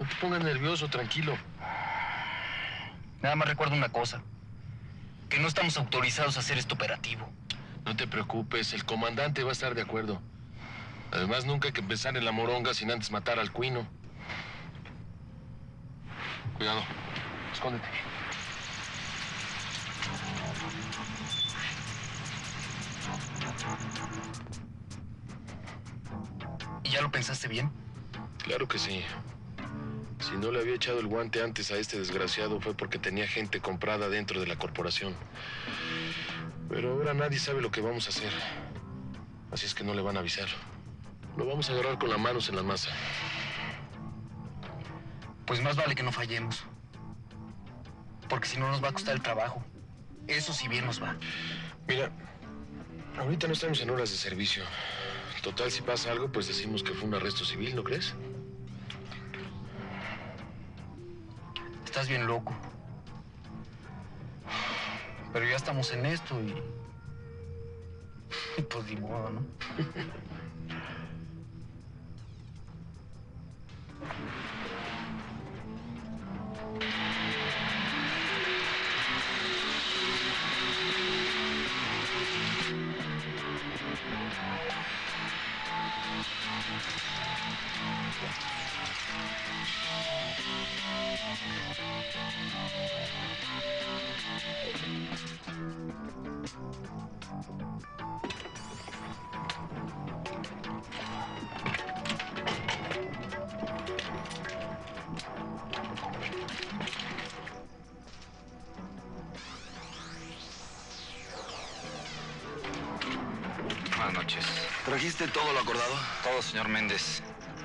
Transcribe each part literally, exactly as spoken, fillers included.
No te pongas nervioso, tranquilo. Nada más recuerdo una cosa. Que no estamos autorizados a hacer este operativo. No te preocupes, el comandante va a estar de acuerdo. Además, nunca hay que empezar en la moronga sin antes matar al cuino. Cuidado, escóndete. ¿Y ya lo pensaste bien? Claro que sí. Si no le había echado el guante antes a este desgraciado fue porque tenía gente comprada dentro de la corporación. Pero ahora nadie sabe lo que vamos a hacer. Así es que no le van a avisar. Lo vamos a agarrar con las manos en la masa. Pues más vale que no fallemos. Porque si no nos va a costar el trabajo. Eso si bien nos va. Mira, ahorita no estamos en horas de servicio. Total, si pasa algo, pues decimos que fue un arresto civil, ¿no crees? Estás bien loco. Pero ya estamos en esto y... y pues ni modo, ¿no? Buenas noches. ¿Trajiste todo lo acordado? Todo, señor Méndez.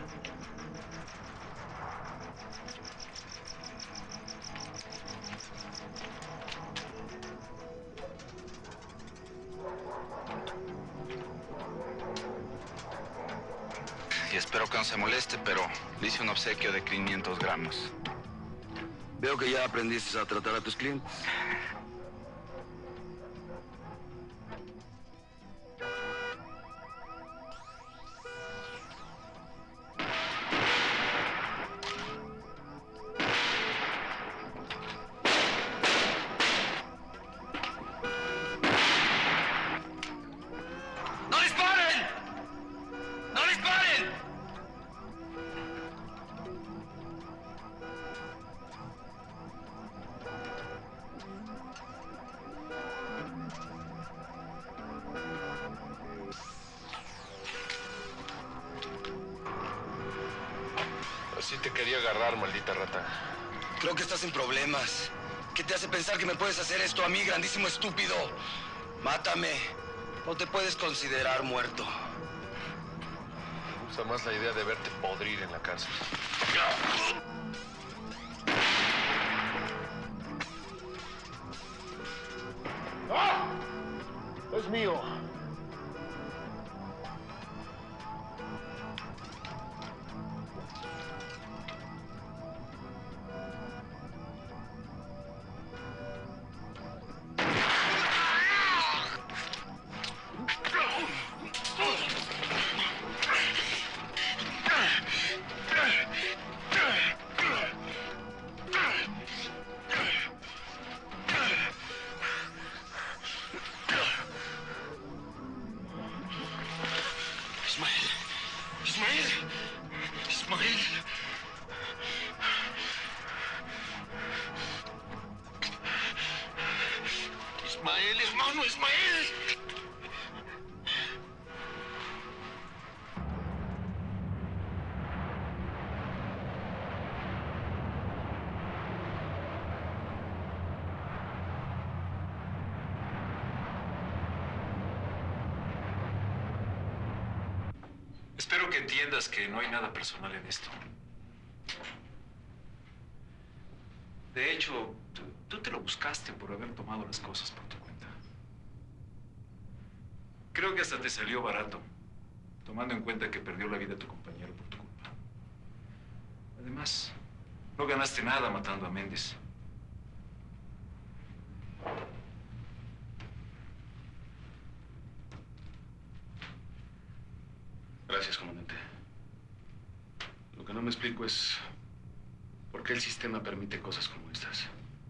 Y espero que no se moleste, pero le hice un obsequio de quinientos gramos. Veo que ya aprendiste a tratar a tus clientes. Así te quería agarrar, maldita rata. Creo que estás en problemas. ¿Qué te hace pensar que me puedes hacer esto a mí, grandísimo estúpido? Mátame. No te puedes considerar muerto. Me gusta más la idea de verte podrir en la cárcel. ¡Ah! Es mío. Ismael. Ismael. Ismael. Ismael, hermano, Ismael. Espero que entiendas que no hay nada personal en esto. De hecho, tú, tú te lo buscaste por haber tomado las cosas por tu cuenta. Creo que hasta te salió barato, tomando en cuenta que perdió la vida tu compañero por tu culpa. Además, no ganaste nada matando a Méndez. Gracias, comandante. Lo que no me explico es ¿Por qué el sistema permite cosas como estas?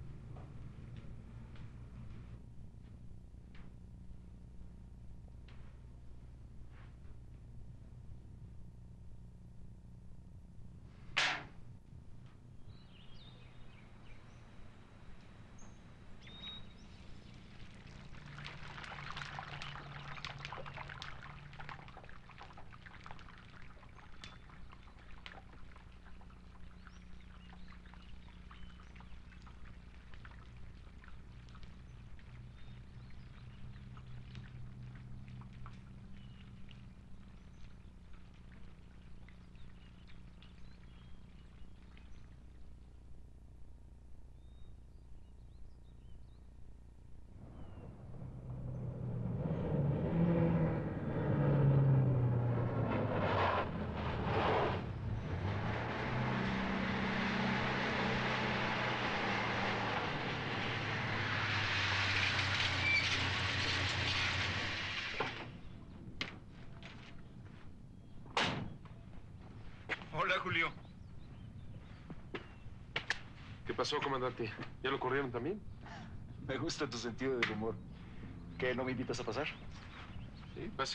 Hola, Julio. ¿Qué pasó, comandante? ¿Ya lo corrieron también? Me gusta tu sentido del humor. ¿Qué, no me invitas a pasar? Sí, pase.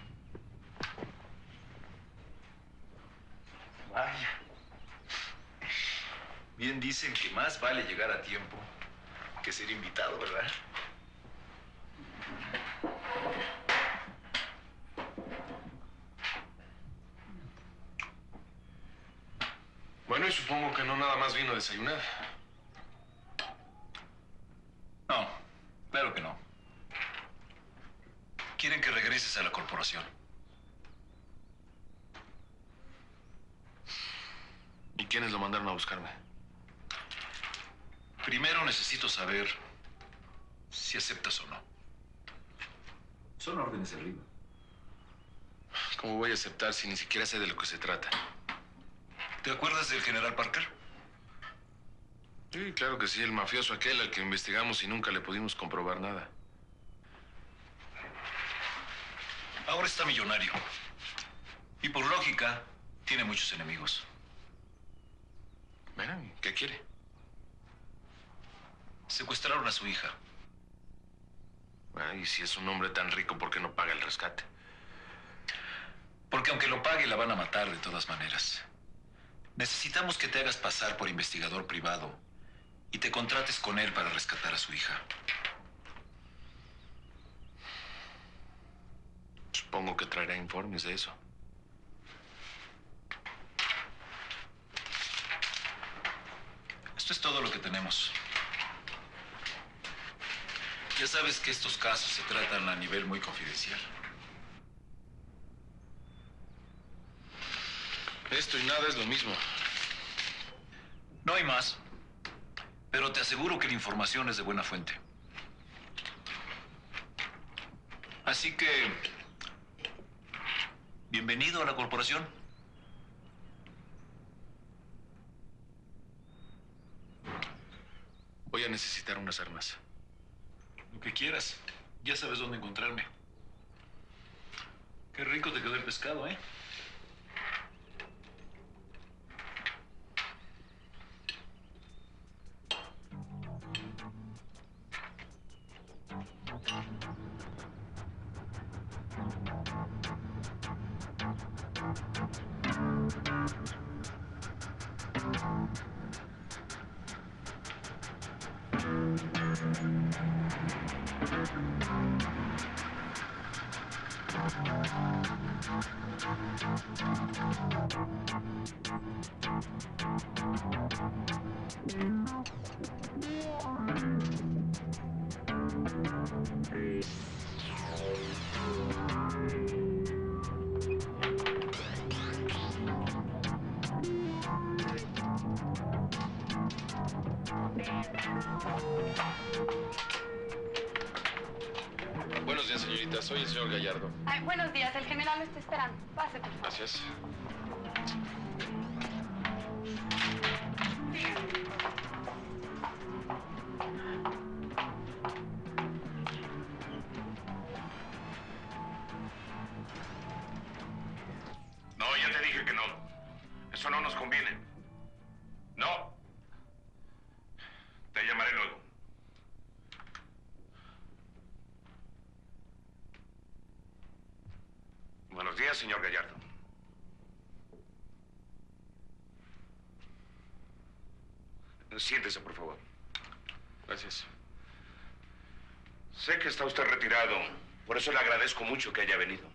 Vaya. Bien dicen que más vale llegar a tiempo que ser invitado, ¿verdad? Bueno, y supongo que no nada más vino a desayunar. No, claro que no. Quieren que regreses a la corporación. ¿Y quiénes lo mandaron a buscarme? Primero necesito saber si aceptas o no. Son órdenes de arriba. ¿Cómo voy a aceptar si ni siquiera sé de lo que se trata? ¿Te acuerdas del general Parker? Sí, claro que sí, el mafioso aquel al que investigamos y nunca le pudimos comprobar nada. Ahora está millonario. Y por lógica, tiene muchos enemigos. Bueno, ¿qué quiere? Secuestraron a su hija. Ah, y si es un hombre tan rico, ¿por qué no paga el rescate? Porque aunque lo pague, la van a matar de todas maneras. Necesitamos que te hagas pasar por investigador privado y te contrates con él para rescatar a su hija. Supongo que traerá informes de eso. Esto es todo lo que tenemos. Ya sabes que estos casos se tratan a nivel muy confidencial. Esto y nada es lo mismo. No hay más, pero te aseguro que la información es de buena fuente. Así que, bienvenido a la corporación. Voy a necesitar unas armas. Lo que quieras. Ya sabes dónde encontrarme. Qué rico te quedó el pescado, ¿eh? Buenos días, señorita. Soy el señor Gallardo. Ay, buenos días, el general lo está esperando. Pase, por favor. Gracias. No, ya te dije que no. Eso no nos conviene. No. Buenos días, señor Gallardo. Siéntese, por favor. Gracias. Sé que está usted retirado. Por eso le agradezco mucho que haya venido.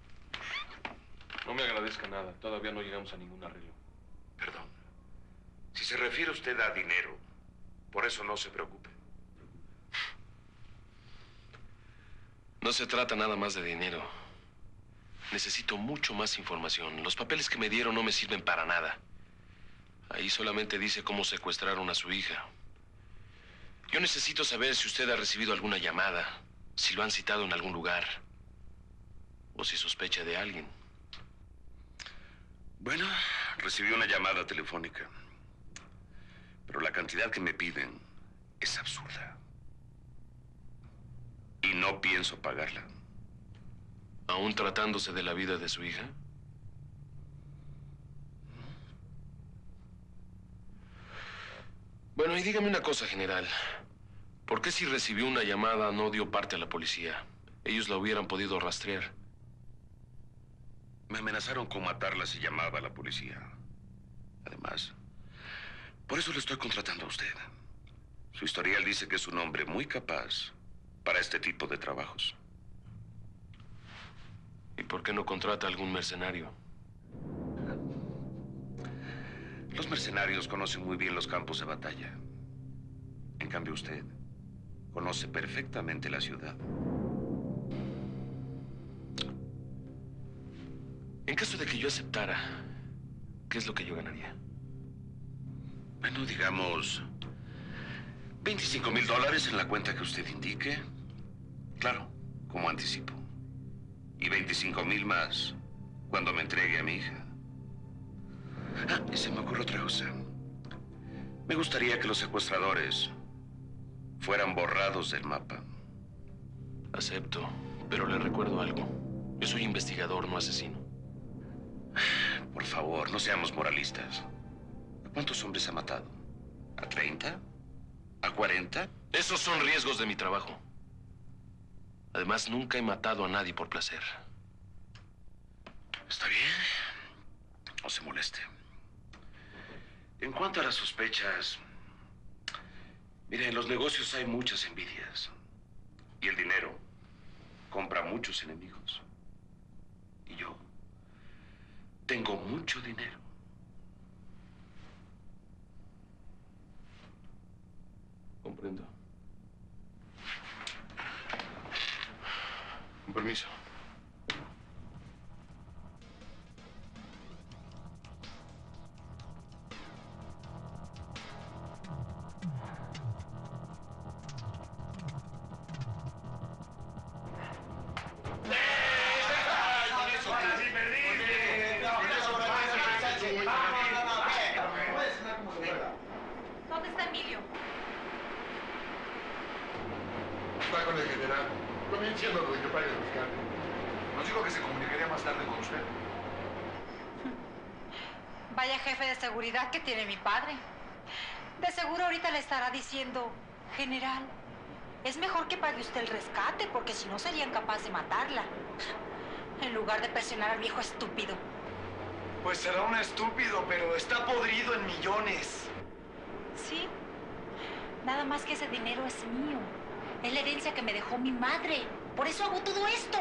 No me agradezca nada. Todavía no llegamos a ningún arreglo. Perdón. Si se refiere usted a dinero, por eso no se preocupe. No se trata nada más de dinero. Necesito mucho más información. Los papeles que me dieron no me sirven para nada. Ahí solamente dice cómo secuestraron a su hija. Yo necesito saber si usted ha recibido alguna llamada, si lo han citado en algún lugar, o si sospecha de alguien. Bueno, recibí una llamada telefónica. Pero la cantidad que me piden es absurda. Y no pienso pagarla. ¿Aún tratándose de la vida de su hija? Bueno, y dígame una cosa, general. ¿Por qué si recibió una llamada no dio parte a la policía? Ellos la hubieran podido rastrear. Me amenazaron con matarla si llamaba a la policía. Además, por eso le estoy contratando a usted. Su historial dice que es un hombre muy capaz para este tipo de trabajos. ¿Y por qué no contrata a algún mercenario? Los mercenarios conocen muy bien los campos de batalla. En cambio, usted conoce perfectamente la ciudad. En caso de que yo aceptara, ¿qué es lo que yo ganaría? Bueno, digamos, veinticinco mil dólares en la cuenta que usted indique. Claro, como anticipo. Y veinticinco mil más cuando me entregue a mi hija. Ah, y se me ocurre otra cosa. Me gustaría que los secuestradores fueran borrados del mapa. Acepto, pero le recuerdo algo. Yo soy investigador, no asesino. Por favor, no seamos moralistas. ¿A cuántos hombres ha matado? ¿A treinta? ¿A cuarenta? Esos son riesgos de mi trabajo. Además, nunca he matado a nadie por placer. Está bien. No se moleste. En cuanto a las sospechas, mire, en los negocios hay muchas envidias. Y el dinero compra muchos enemigos. Y yo tengo mucho dinero. Comprendo. Con permiso. ¿Dónde está Emilio? Está con el general. Convenciendo a que pague el rescate. Nos dijo que se comunicaría más tarde con usted. Vaya jefe de seguridad que tiene mi padre. De seguro ahorita le estará diciendo, general, es mejor que pague usted el rescate porque si no serían capaces de matarla. En lugar de presionar al viejo estúpido. Pues será un estúpido, pero está podrido en millones. Sí. Nada más que ese dinero es mío. Es la herencia que me dejó mi madre. Por eso hago todo esto.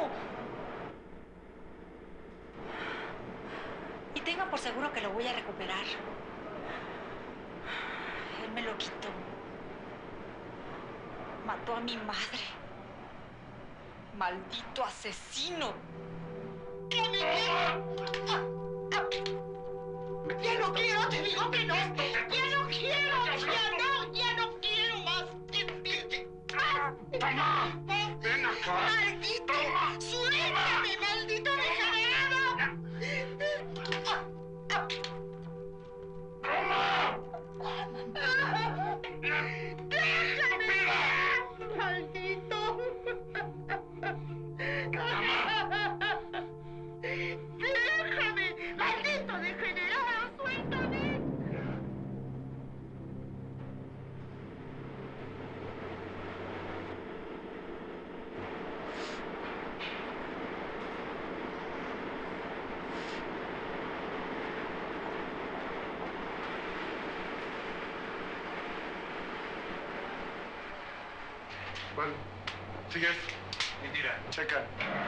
Y tengan por seguro que lo voy a recuperar. Él me lo quitó. Mató a mi madre. Maldito asesino. ¡Ya me quiero! ¡Ya no quiero! ¡Te digo que no! ¡Ya no quiero! ¡Ya no! ¡Ya no quiero más! ¡Toma! ¡Ven acá! ¡Maldito! ¡Suéltame, maldito degenerado! ¡Déjame! ¡Maldito! ¡Déjame! ¡Maldito degenerado! ¡Suéltame! ¿Cuál? Sigue. Mentira. Checa.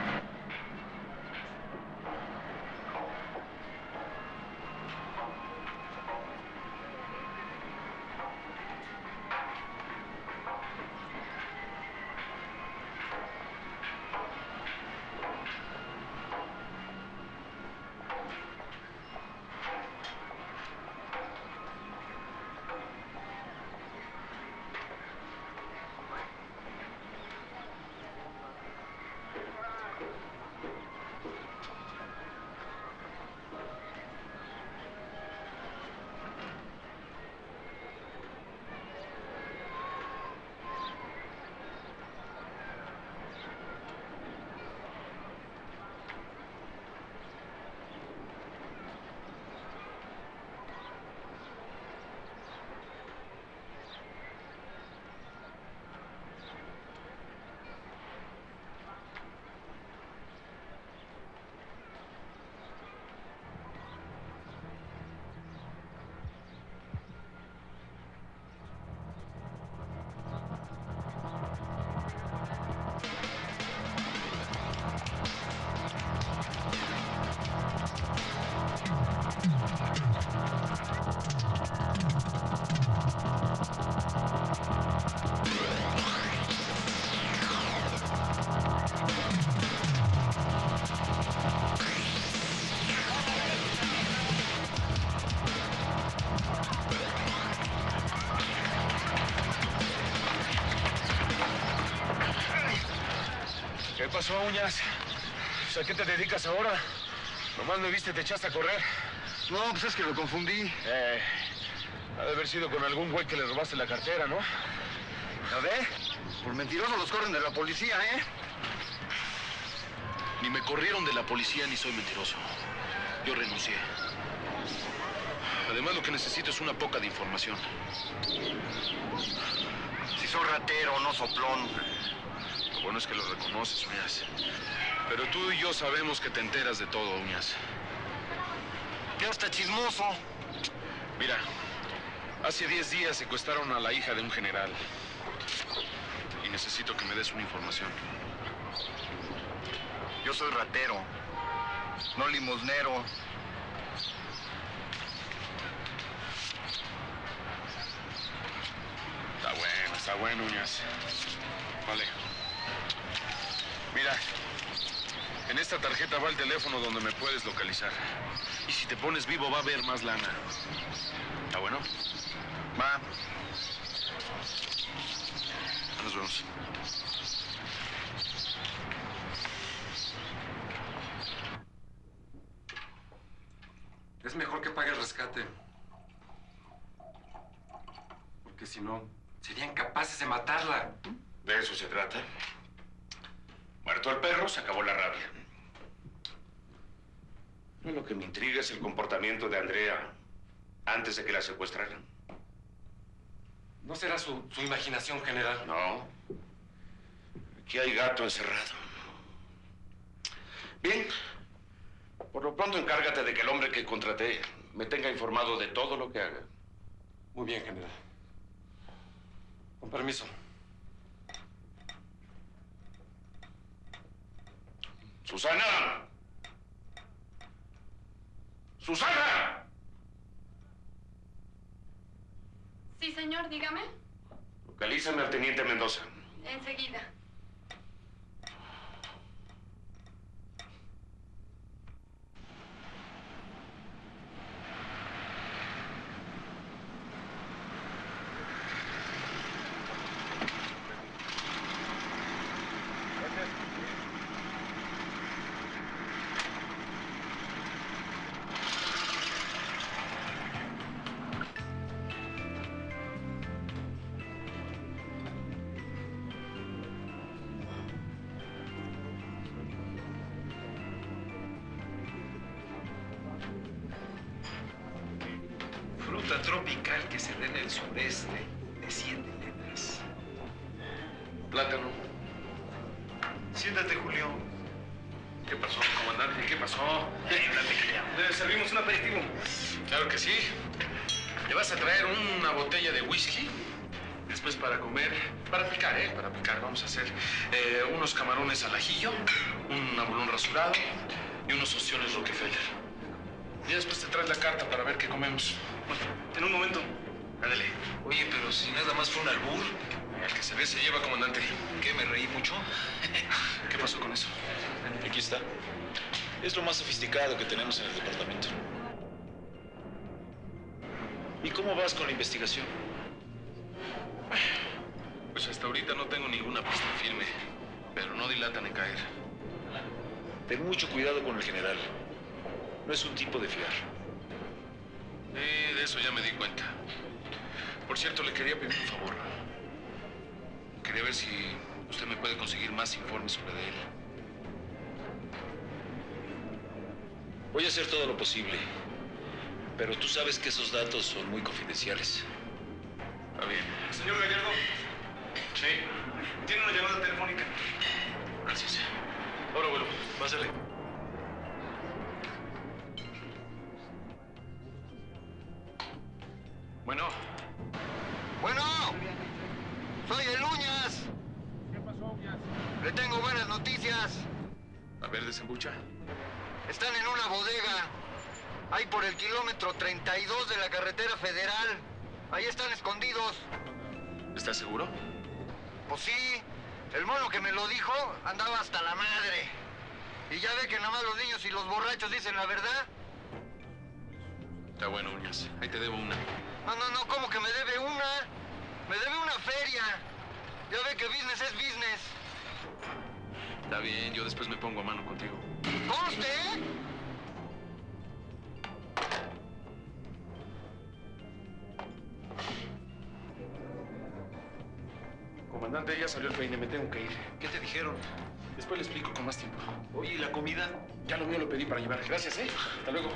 ¿Qué pasó, Uñas? ¿A qué te dedicas ahora? Nomás me viste, te echaste a correr. No, pues es que lo confundí. Eh, ha de haber sido con algún güey que le robaste la cartera, ¿no? ¿La ve? Por mentirosos los corren de la policía, ¿eh? Ni me corrieron de la policía ni soy mentiroso. Yo renuncié. Además, lo que necesito es una poca de información. Si sos ratero, no soplón. Lo bueno es que lo reconoces, Uñas. Pero tú y yo sabemos que te enteras de todo, Uñas. Ya está chismoso. Mira, hace diez días secuestraron a la hija de un general. Y necesito que me des una información. Yo soy ratero, no limosnero. Está bueno, está bueno, Uñas. Vale. Mira, en esta tarjeta va el teléfono donde me puedes localizar. Y si te pones vivo va a haber más lana. ¿Está bueno? Va. Nos vemos. Es mejor que pague el rescate. Porque si no, serían capaces de matarla. De eso se trata. Muerto el perro, se acabó la rabia. Lo que me intriga es el comportamiento de Andrea antes de que la secuestraran. ¿No será su, su imaginación, general? No. Aquí hay gato encerrado. Bien. Por lo pronto encárgate de que el hombre que contraté me tenga informado de todo lo que haga. Muy bien, general. Con permiso. ¡Susana! ¡Susana! Sí, señor, dígame. Localízame al teniente Mendoza. Enseguida. Fruta tropical que se da en el sureste de siete letras. Plátano. Siéntate, Julio. ¿Qué pasó, comandante? ¿Qué pasó? ¿Le servimos un aperitivo? Claro que sí. ¿Le vas a traer una botella de whisky? Después para comer, para picar, ¿eh? Para picar. Vamos a hacer eh, unos camarones al ajillo, un abulón rasurado y unos ostiones Rockefeller. Y después te traes la carta para ver qué comemos. Bueno, en un momento. Ándale. Oye, pero si nada más fue un albur. El que se ve se lleva, comandante. ¿Qué, me reí mucho? ¿Qué pasó con eso? Aquí está. Es lo más sofisticado que tenemos en el departamento. ¿Y cómo vas con la investigación? Pues hasta ahorita no tengo ninguna pista firme, pero no dilatan en caer. Ten mucho cuidado con el general. No es un tipo de fiar. Sí, de eso ya me di cuenta. Por cierto, le quería pedir un favor. Quería ver si usted me puede conseguir más informes sobre él. Voy a hacer todo lo posible, pero tú sabes que esos datos son muy confidenciales. Está bien. Señor Gallardo. Sí. Tiene una llamada telefónica. Gracias. Ahora, abuelo, pásale. Bueno. Bueno, soy el Uñas. ¿Qué pasó, Uñas? Le tengo buenas noticias. A ver, desembucha. Están en una bodega. Ahí por el kilómetro treinta y dos de la carretera federal. Ahí están escondidos. ¿Estás seguro? Pues sí. El mono que me lo dijo andaba hasta la madre. Y ya ve que nada más los niños y los borrachos dicen la verdad. Está bueno, Uñas. Ahí te debo una. No, no, no, ¿cómo que me debe una? Me debe una feria. Ya ve que business es business. Está bien, yo después me pongo a mano contigo. ¡Conste! Comandante, ya salió el peine, me tengo que ir. ¿Qué te dijeron? Después le explico con más tiempo. Oye, ¿y la comida? Ya lo mío lo pedí para llevar. Gracias, ¿eh? Hasta luego.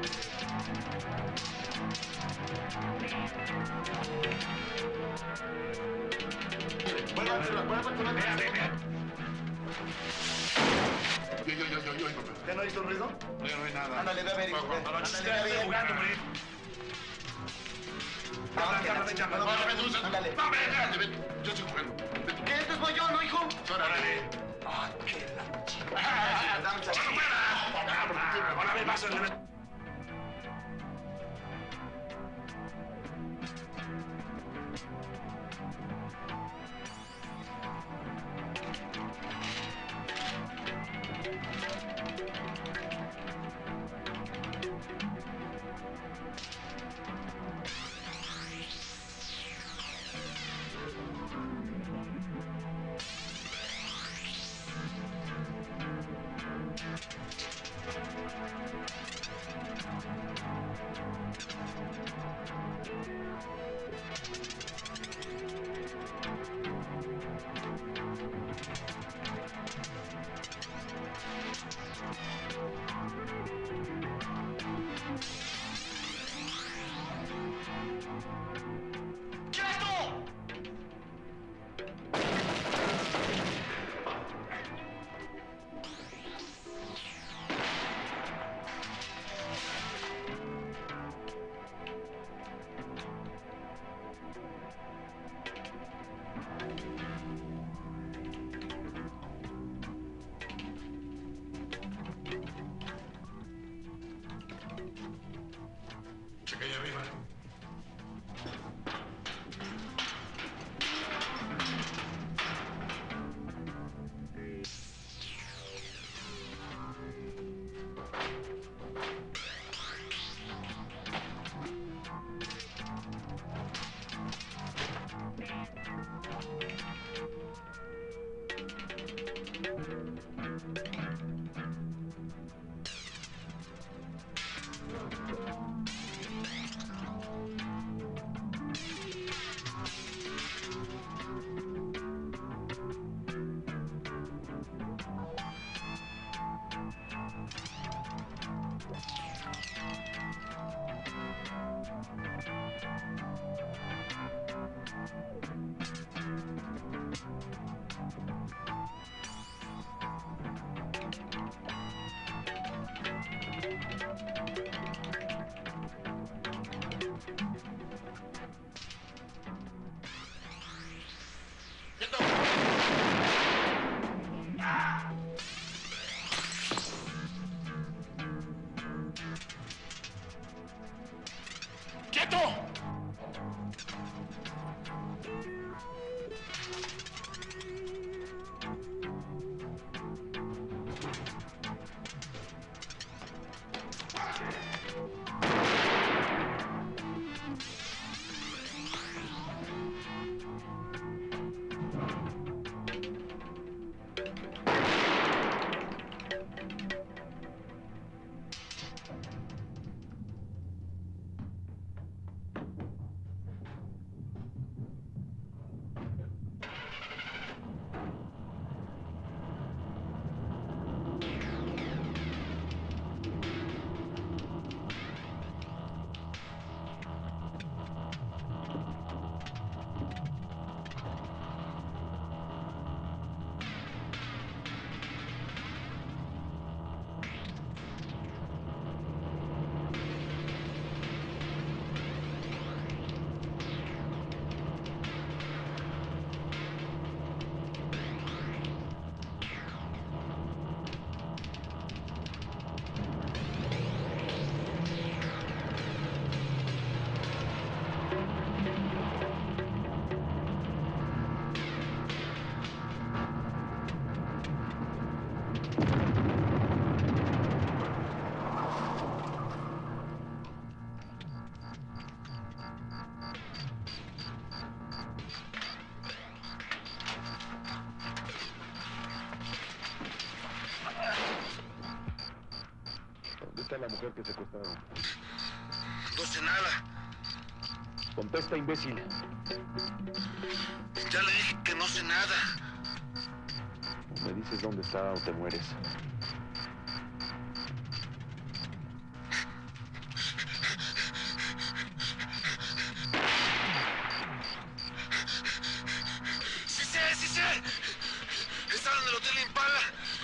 Yo, yo, yo, yo, yo, papá. ¿Ya no hizo ruido? No, no hay nada. Ándale, ve a ver, hijo. ve. Ándale, ve a ver. jugando, hombre. Ándale. No, ven, ven, ven. Yo estoy jugando. ¿Qué? Entonces voy yo, ¿no, hijo? Órale. Ay, qué la chica. Dame chance. Órale, vas, órale. Checa ahí arriba. ¿Dónde está la mujer que secuestraron? No sé nada. Contesta, imbécil. Ya le dije que no sé nada. Me dices dónde está o te mueres. dice? Están en el Hotel Impala.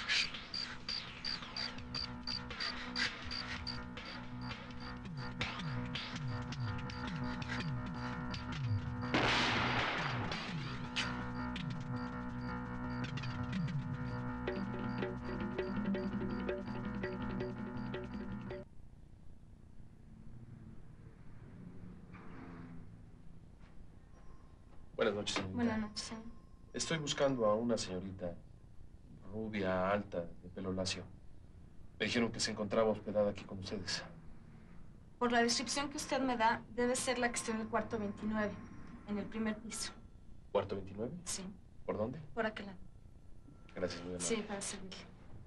Buenas noches, señorita. Buenas noches, señor. Estoy buscando a una señorita rubia, alta, de pelo lacio. Me dijeron que se encontraba hospedada aquí con ustedes. Por la descripción que usted me da, debe ser la que está en el cuarto veintinueve, en el primer piso. ¿Cuarto veintinueve? Sí. ¿Por dónde? Por aquel lado. Gracias, muy amable. Sí, para servirle.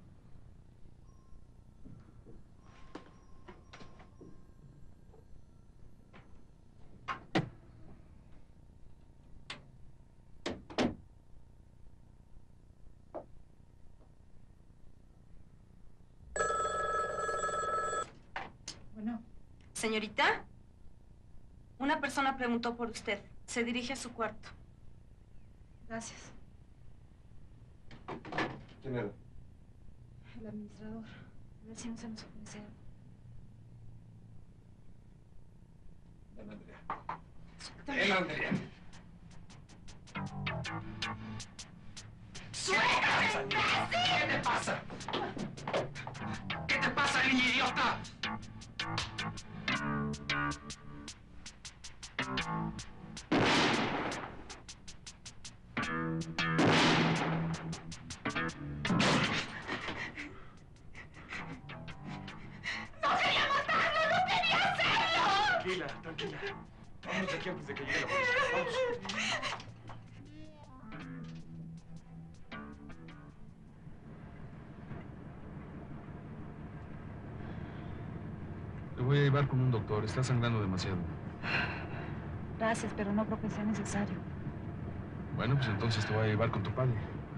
Bueno. Señorita, una persona preguntó por usted. Se dirige a su cuarto. Gracias. ¿Quién era? El administrador. A ver si no se nos ofrece algo. Ven, Andrea. Ven, Andrea. ¡Suéltame, imbécil! ¿Qué te pasa? ¿Qué te pasa, niña idiota? ¡No quería matarlo! ¡No quería hacerlo! Tranquila, tranquila. Vámonos de aquí antes de que llegue la policía. Vamos. Te voy a llevar con un doctor. Está sangrando demasiado. Gracias, pero no creo que sea necesario. Bueno, pues entonces te voy a llevar con tu padre.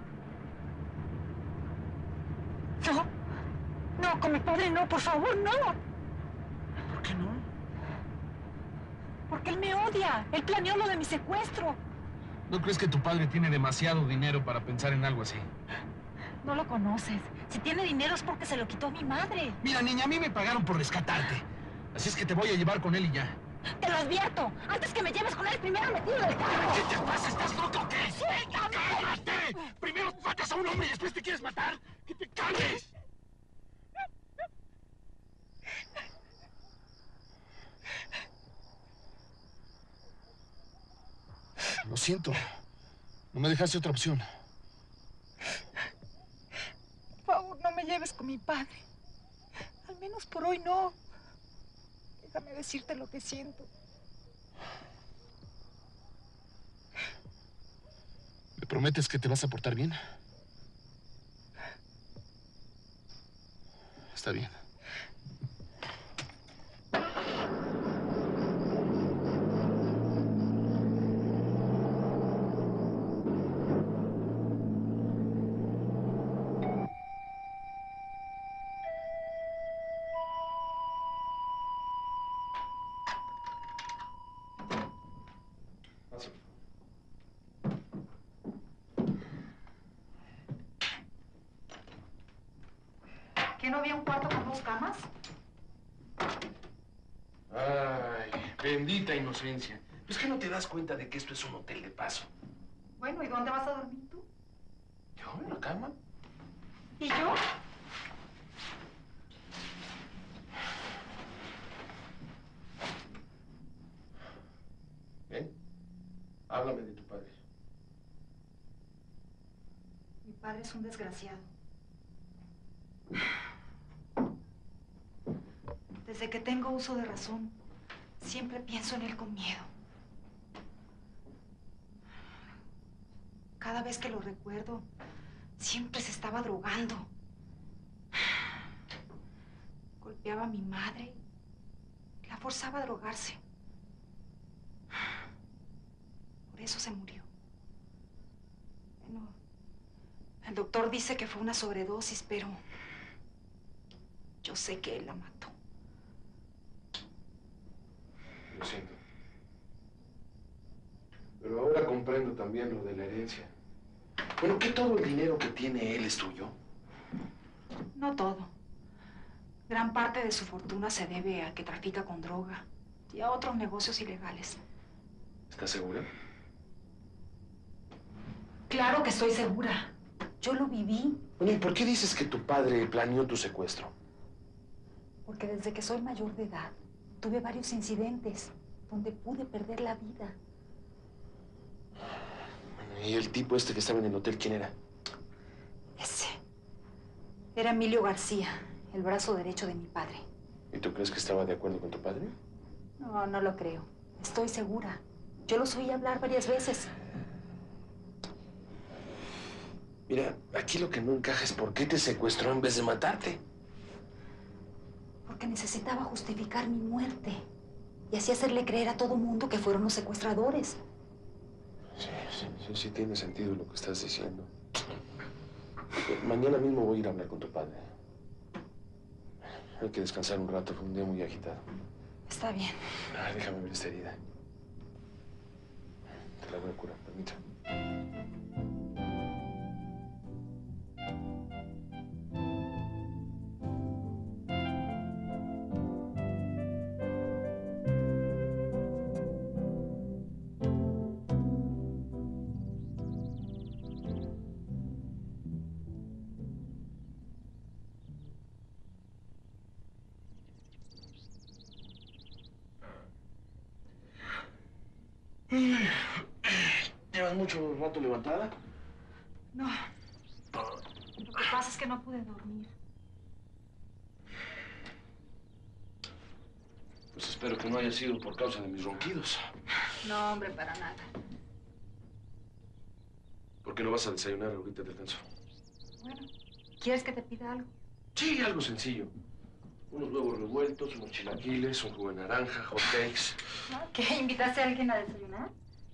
No. No, con mi padre no, por favor, no. ¿Por qué no? Porque él me odia. Él planeó lo de mi secuestro. ¿No crees que tu padre tiene demasiado dinero para pensar en algo así? No lo conoces. Si tiene dinero es porque se lo quitó mi madre. Mira, niña, a mí me pagaron por rescatarte. Así es que te voy a llevar con él y ya. Te lo advierto. Antes que me lleves con él, primero me tiro del carro. ¿Qué te pasa? ¿Estás loco o qué? ¡Suéltame! ¡Cállate! Primero matas a un hombre y después te quieres matar. ¡Que te calmes! Lo siento. No me dejaste otra opción. Por favor, no me lleves con mi padre. Al menos por hoy no. Déjame decirte lo que siento. ¿Me prometes que te vas a portar bien? Está bien. ¿Que no había un cuarto con dos camas? Ay, bendita inocencia. ¿Es que no te das cuenta de que esto es un hotel de paso? Bueno, ¿y dónde vas a dormir tú? ¿Yo? ¿En la cama? ¿Y yo? Ven, háblame de tu padre. Mi padre es un desgraciado. Desde que tengo uso de razón, siempre pienso en él con miedo. Cada vez que lo recuerdo, siempre se estaba drogando. Golpeaba a mi madre, la forzaba a drogarse. Por eso se murió. Bueno, el doctor dice que fue una sobredosis, pero yo sé que él la mató. Lo siento. Pero ahora comprendo también lo de la herencia. Bueno, ¿qué todo el dinero que tiene él es tuyo? No todo. Gran parte de su fortuna se debe a que trafica con droga y a otros negocios ilegales. ¿Estás segura? Claro que estoy segura. Yo lo viví. Bueno, ¿y por qué dices que tu padre planeó tu secuestro? Porque desde que soy mayor de edad, tuve varios incidentes donde pude perder la vida. Bueno, ¿y el tipo este que estaba en el hotel, quién era? Ese. Era Emilio García, el brazo derecho de mi padre. ¿Y tú crees que estaba de acuerdo con tu padre? No, no lo creo. Estoy segura. Yo los oí hablar varias veces. Mira, aquí lo que no encaja es por qué te secuestró en vez de matarte. Porque necesitaba justificar mi muerte. Y así hacerle creer a todo mundo que fueron los secuestradores. Sí, sí, sí, sí tiene sentido lo que estás diciendo. Mañana mismo voy a ir a hablar con tu padre. Hay que descansar un rato, fue un día muy agitado. Está bien. Ay, déjame ver esta herida. Te la voy a curar, permítame. ¿Llevas mucho rato levantada? No. Lo que pasa es que no pude dormir. Pues espero que no haya sido por causa de mis ronquidos. No, hombre, para nada. ¿Por qué no vas a desayunar ahorita, te alcanzo? Bueno, ¿quieres que te pida algo? Sí, algo sencillo. Unos huevos revueltos, unos chilaquiles, un jugo de naranja, hot cakes. ¿Qué? ¿Invitaste a alguien a desayunar?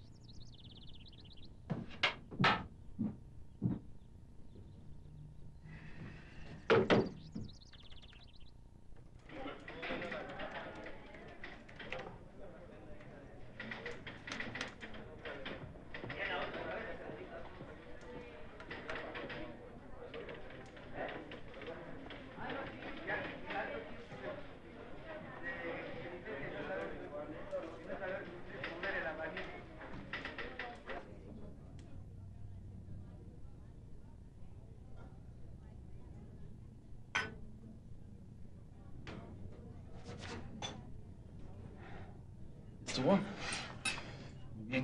¿Estuvo? Muy bien.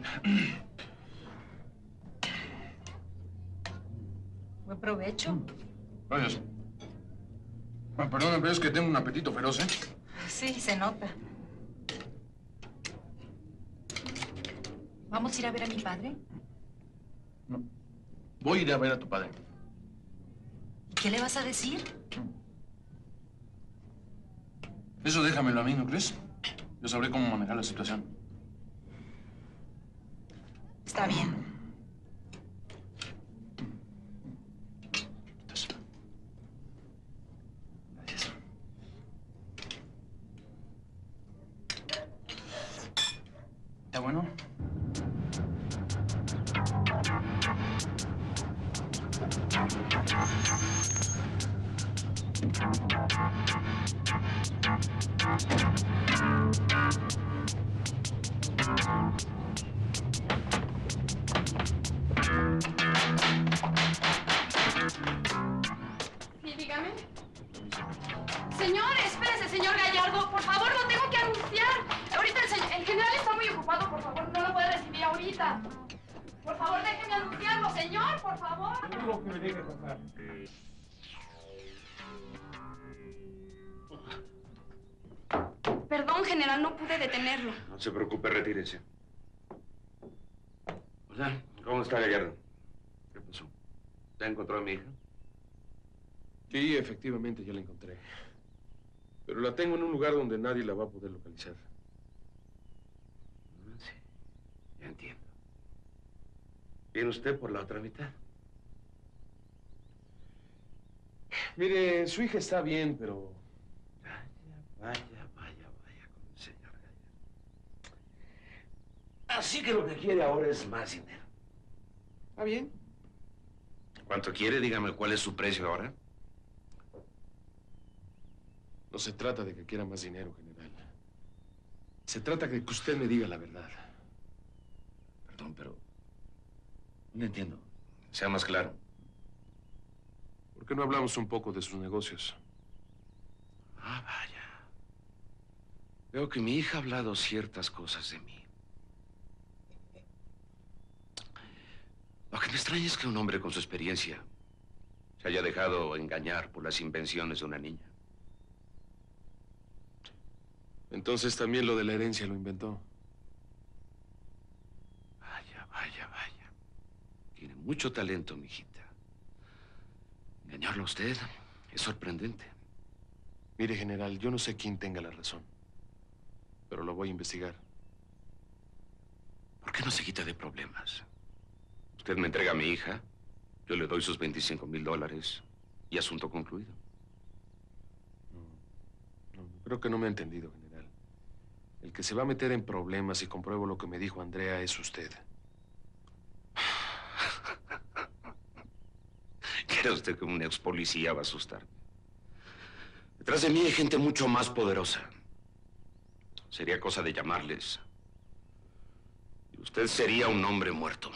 Buen provecho. Gracias. Ah, perdón, pero es que tengo un apetito feroz, ¿eh? Sí, se nota. ¿Vamos a ir a ver a mi padre? No. Voy a ir a ver a tu padre. ¿Y qué le vas a decir? Eso déjamelo a mí, ¿no crees? Yo sabré cómo manejar la situación. Está bien. Gracias. ¿Está bueno? Sí, dígame. Señor, espérese, señor Gallardo. Por favor, lo tengo que anunciar. Ahorita el, señor, el general está muy ocupado. Por favor, no lo puede recibir ahorita. Por favor, déjeme anunciarlo, señor, por favor. Digo que me deje pasar. Perdón, general, no pude detenerlo. No se preocupe, retírese. Hola, ¿cómo está Gallardo? ¿Qué pasó? ¿Ya encontró a mi hija? Sí, efectivamente, ya la encontré. Pero la tengo en un lugar donde nadie la va a poder localizar. Ah, sí, ya entiendo. ¿Viene usted por la otra mitad? Mire, su hija está bien, pero... Vaya, vaya, vaya con el señor Gallardo. Así que lo que quiere ahora es más dinero. ¿Está bien? ¿Cuánto quiere? Dígame cuál es su precio ahora. No se trata de que quiera más dinero, general. Se trata de que usted me diga la verdad. Perdón, pero no entiendo. Sea más claro. ¿Por qué no hablamos un poco de sus negocios? Ah, vaya. Veo que mi hija ha hablado ciertas cosas de mí. Lo que me extraña es que un hombre con su experiencia se haya dejado engañar por las invenciones de una niña. Entonces también lo de la herencia lo inventó. Vaya, vaya, vaya. Tiene mucho talento, mijita. Engañarlo a usted es sorprendente. Mire, general, yo no sé quién tenga la razón, pero lo voy a investigar. ¿Por qué no se quita de problemas? Usted me entrega a mi hija, yo le doy sus veinticinco mil dólares y asunto concluido. No, no, creo que no me ha entendido, general. El que se va a meter en problemas si compruebo lo que me dijo Andrea es usted. ¿Cree usted que un ex policía va a asustarme? Detrás de mí hay gente mucho más poderosa. Sería cosa de llamarles. Y usted sería un hombre muerto.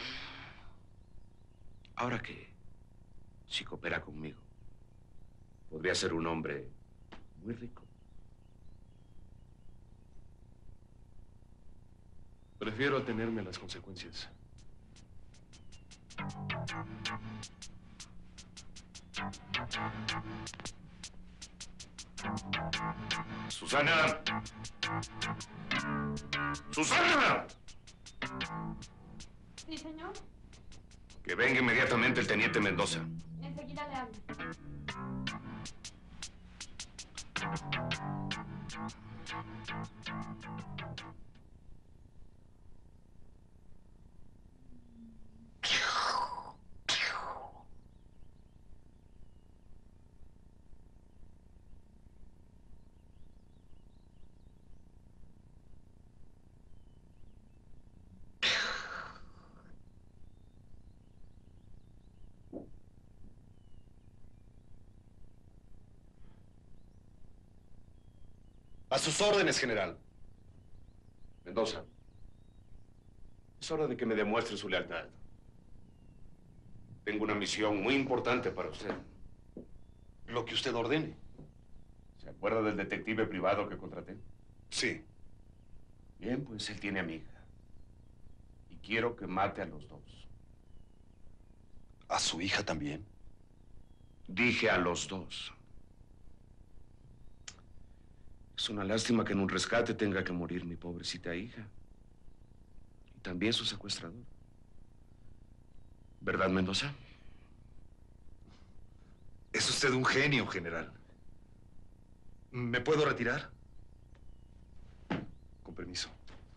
Ahora que, si coopera conmigo, podría ser un hombre muy rico. Prefiero atenerme a las consecuencias. ¡Susana! ¡Susana! Sí, señor. Que venga inmediatamente el teniente Mendoza. Enseguida le hablo. A sus órdenes, general. Mendoza, es hora de que me demuestre su lealtad. Tengo una misión muy importante para usted. Lo que usted ordene. ¿Se acuerda del detective privado que contraté? Sí. Bien, pues él tiene a mi hija. Y quiero que mate a los dos. ¿A su hija también? Dije a los dos. Es una lástima que en un rescate tenga que morir mi pobrecita hija. Y también su secuestrador. ¿Verdad, Mendoza? Es usted un genio, general. ¿Me puedo retirar? Con permiso.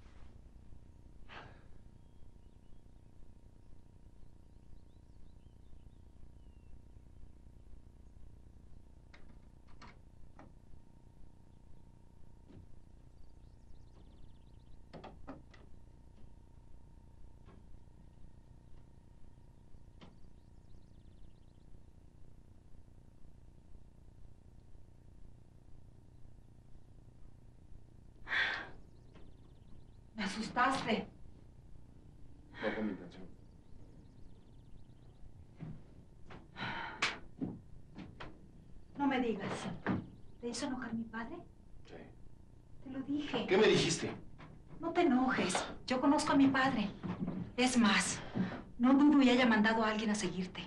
Me asustaste. No fue mi intención. No me digas. ¿Te hizo enojar mi padre? Sí. Te lo dije. ¿Qué me dijiste? No te enojes. Yo conozco a mi padre. Es más, no dudo y haya mandado a alguien a seguirte.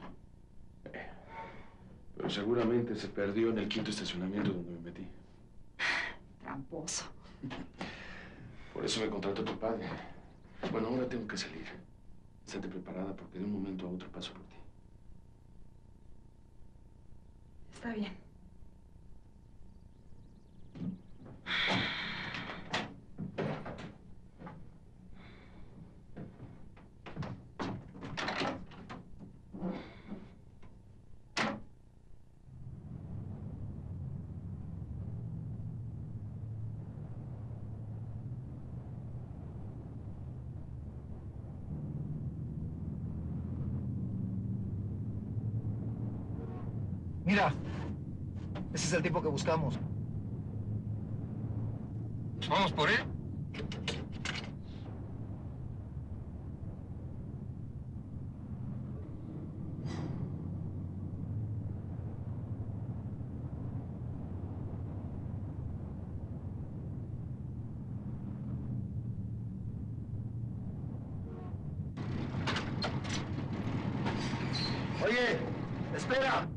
Pero seguramente se perdió en el quinto estacionamiento donde me metí. Tramposo. Por eso me contrató tu padre. Bueno, ahora tengo que salir. Estate preparada porque de un momento a otro paso por ti. Está bien. Mira, ese es el tipo que buscamos. Pues vamos por él. Oye, espera.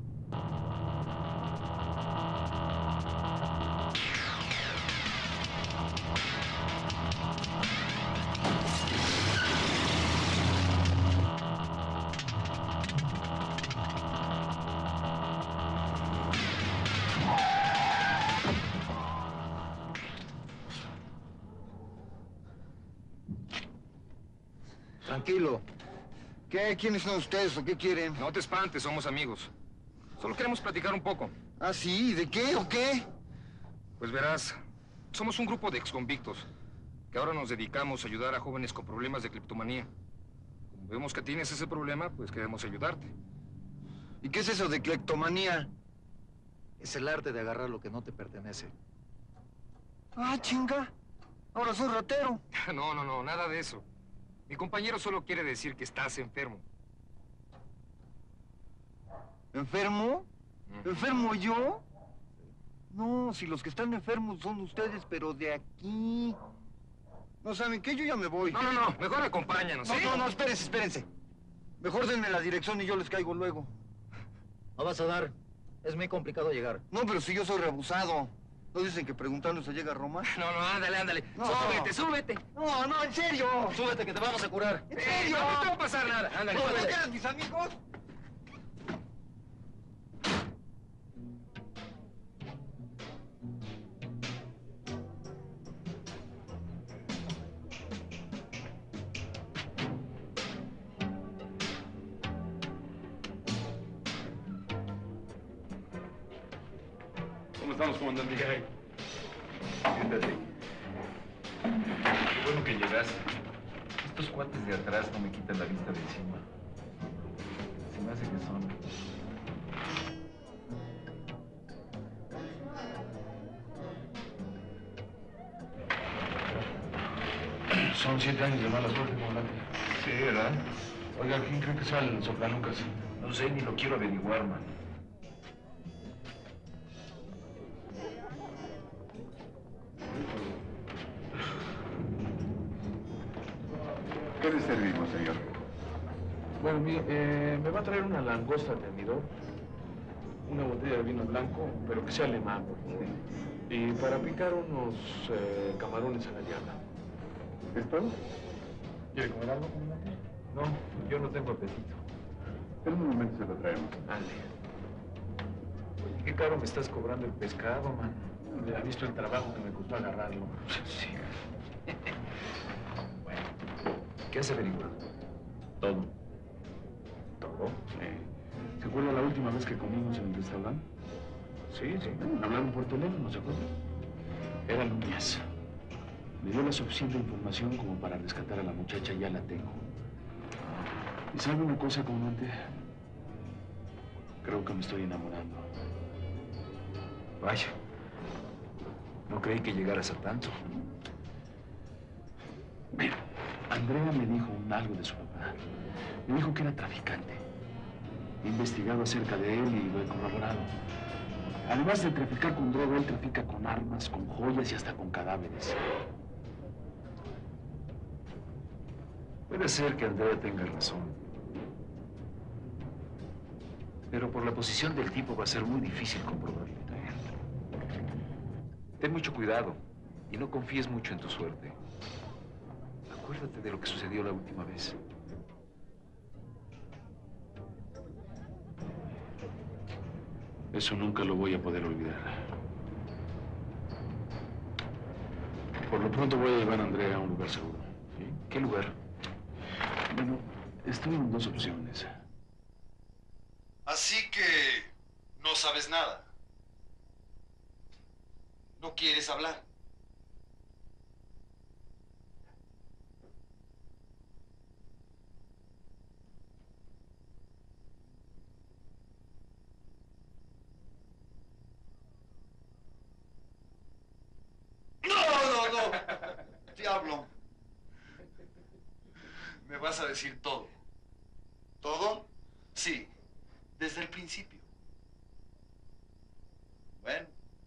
Tranquilo. ¿Qué? ¿Quiénes son ustedes o qué quieren? No te espantes, somos amigos. Solo queremos platicar un poco. ¿Ah, sí? ¿De qué o qué? Pues verás, somos un grupo de exconvictos que ahora nos dedicamos a ayudar a jóvenes con problemas de cleptomanía. Como vemos que tienes ese problema, pues queremos ayudarte. ¿Y qué es eso de cleptomanía? Es el arte de agarrar lo que no te pertenece. Ah, chinga. Ahora soy ratero. No, no, no, nada de eso. Mi compañero solo quiere decir que estás enfermo. ¿Enfermo? ¿Enfermo yo? No, si los que están enfermos son ustedes, pero de aquí. No, ¿saben qué? Yo ya me voy. No, no, no, mejor acompáñanos, No, ¿sí? no, no, espérense, espérense. Mejor denme la dirección y yo les caigo luego. No vas a dar. Es muy complicado llegar. No, pero si yo soy rebusado. ¿No dicen que preguntando se llega a Roma? No, no, ándale, ándale. No. Súbete, súbete. No, no, en serio. Súbete que te vamos a curar. ¿En serio? No, no te va a pasar nada. Ándale, ¿No, ¿no súbete. quedan mis amigos? ¿Cómo estamos, comandante? Siéntate. Qué bueno que llegaste. Estos cuates de atrás no me quitan la vista de encima. Se me hace que son... Son siete años de mala suerte, comandante. Sí, ¿verdad? Oiga, ¿quién cree que sea el soplanucas? No sé, ni lo quiero averiguar, man. ¿Qué le servimos, señor? Bueno, mire, eh, me va a traer una langosta al termidor, una botella de vino blanco, pero que sea alemán, por favor. Y para picar unos eh, camarones a la llana. ¿Es todo? ¿Quiere comer algo, comandante? No, yo no tengo apetito. En un momento se lo traemos. Ande. Oye, qué caro me estás cobrando el pescado, man. ¿Ha visto el trabajo que me costó agarrarlo? Sí. Bueno, ¿qué has averiguado? Todo. ¿Todo? Sí. ¿Se acuerda la última vez que comimos en el restaurante? Sí, sí. Hablaron por teléfono, ¿se acuerda? Era Núñez. Me dio la suficiente información como para rescatar a la muchacha, ya la tengo. ¿Y sabe una cosa, comandante? Creo que me estoy enamorando. Vaya. No creí que llegaras a tanto. Mira, Andrea me dijo un algo de su papá. Me dijo que era traficante. He investigado acerca de él y lo he corroborado. Además de traficar con droga, él trafica con armas, con joyas y hasta con cadáveres. Puede ser que Andrea tenga razón. Pero por la posición del tipo va a ser muy difícil comprobarlo. Ten mucho cuidado y no confíes mucho en tu suerte. Acuérdate de lo que sucedió la última vez. Eso nunca lo voy a poder olvidar. Por lo pronto voy a llevar a Andrea a un lugar seguro. ¿Sí? ¿Qué lugar? Bueno, estoy en dos opciones. Así que no sabes nada. No quieres hablar. decir todo. ¿Todo? Sí, desde el principio. Bueno.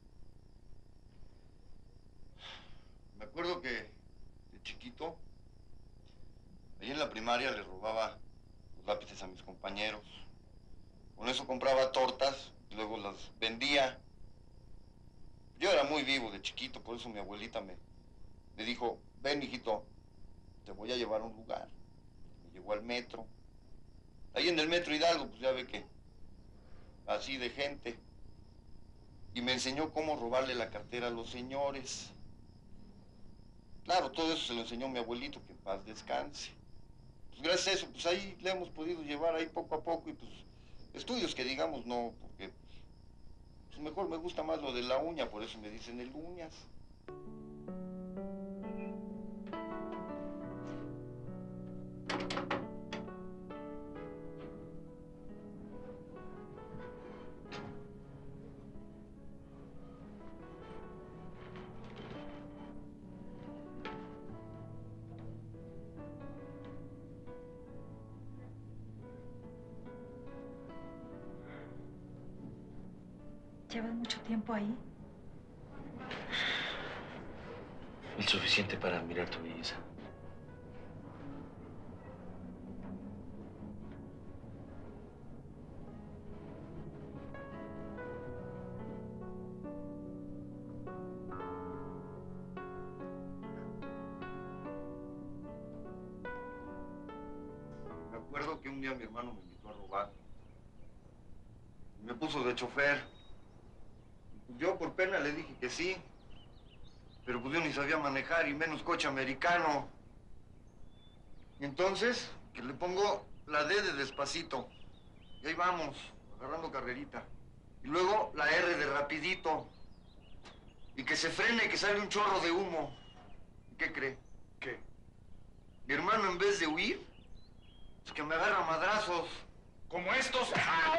Me acuerdo que de chiquito, ahí en la primaria le robaba los lápices a mis compañeros. Con eso compraba tortas y luego las vendía. Yo era muy vivo de chiquito, por eso mi abuelita me, me dijo, ven, hijito, te voy a llevar a un lugar. Me llevó al metro. Ahí en el metro Hidalgo, pues ya ve que así de gente. Y me enseñó cómo robarle la cartera a los señores. Claro, todo eso se lo enseñó mi abuelito, que en paz descanse. Pues gracias a eso, pues ahí le hemos podido llevar ahí poco a poco y pues estudios que digamos no, porque pues mejor me gusta más lo de la uña, por eso me dicen el uñas. ¿Llevas mucho tiempo ahí? El suficiente para admirar tu belleza. Me acuerdo que un día mi hermano me invitó a robar. Y me puso de chofer. Yo por pena le dije que sí, pero pues yo ni sabía manejar y menos coche americano. Y entonces, que le pongo la D de despacito. Y ahí vamos, agarrando carrerita. Y luego la R de rapidito. Y que se frene, que sale un chorro de humo. ¿Y qué cree? ¿Qué? Mi hermano en vez de huir, es que me agarra madrazos. Como estos.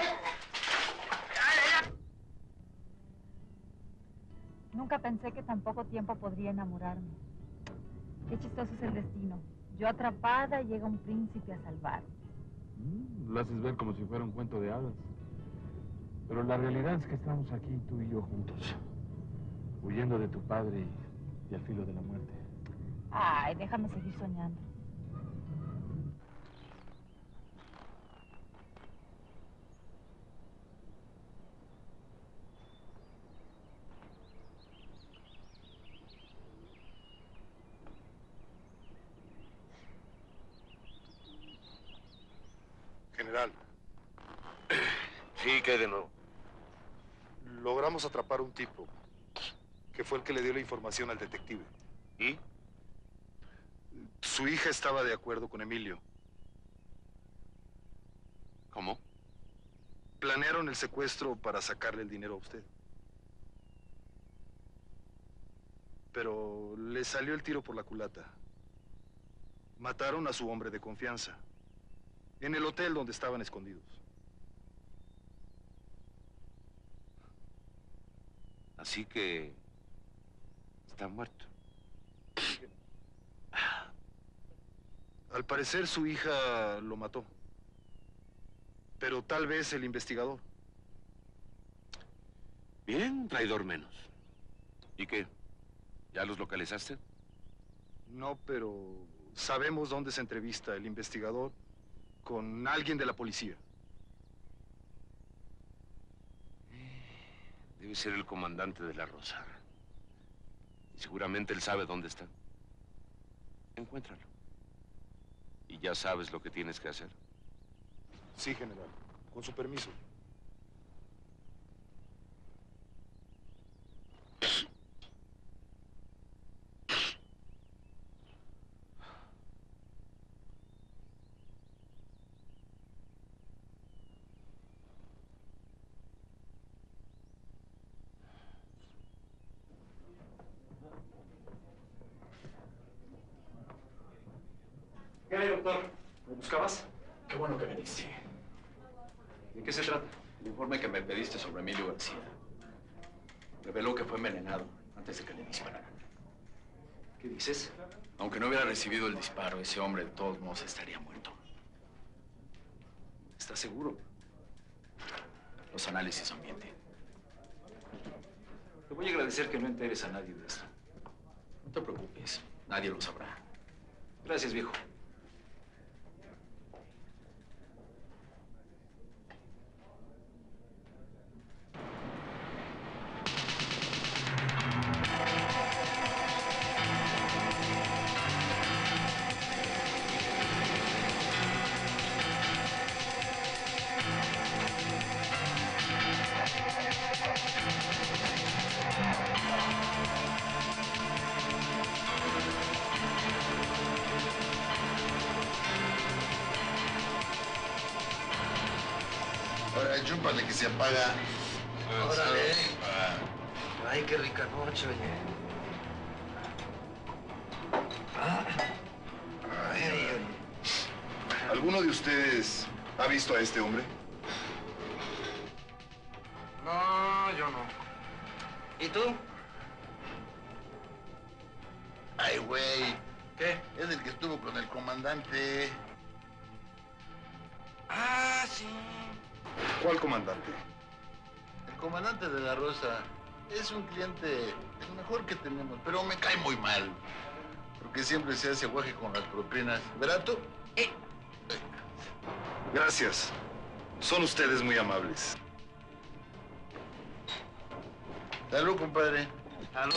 Nunca pensé que tan poco tiempo podría enamorarme. Qué chistoso es el destino. Yo atrapada y llega un príncipe a salvarme. Mm, lo haces ver como si fuera un cuento de hadas. Pero la realidad es que estamos aquí, tú y yo juntos, huyendo de tu padre y, y al filo de la muerte. Ay, déjame seguir soñando. General. Sí, ¿qué hay de nuevo? Logramos atrapar a un tipo que fue el que le dio la información al detective. ¿Y? Su hija estaba de acuerdo con Emilio. ¿Cómo? Planearon el secuestro para sacarle el dinero a usted. Pero le salió el tiro por la culata. Mataron a su hombre de confianza en el hotel donde estaban escondidos. Así que está muerto. Al parecer su hija lo mató. Pero tal vez el investigador. Bien, un traidor menos. ¿Y qué? ¿Ya los localizaste? No, pero sabemos dónde se entrevista el investigador con alguien de la policía. Debe ser el comandante de la Rosa. Y seguramente él sabe dónde está. Encuéntralo. Y ya sabes lo que tienes que hacer. Sí, general. Con su permiso. ¿Qué hay, doctor? ¿Me buscabas? Qué bueno que viniste. ¿De qué se trata? El informe que me pediste sobre Emilio García reveló que fue envenenado antes de que le dispararan. ¿Qué dices? Aunque no hubiera recibido el disparo, ese hombre de todos modos estaría muerto. ¿Estás seguro? Los análisis son bien. Te voy a agradecer que no enteres a nadie de esto. No te preocupes, nadie lo sabrá. Gracias, viejo. Ahora, chúpale que se apaga. Órale. Ay, qué rica noche, oye. Ah. Ay, ay, ay. ¿Alguno de ustedes ha visto a este hombre? No, yo no. ¿Y tú? Ay, güey. ¿Qué? Es el que estuvo con el comandante. Ah, sí. ¿Cuál comandante? El comandante de la Rosa es un cliente el mejor que tenemos, pero me cae muy mal. Porque siempre se hace guaje con las propinas. ¿Verdad tú? Eh. Gracias. Son ustedes muy amables. Salud, compadre. Salud.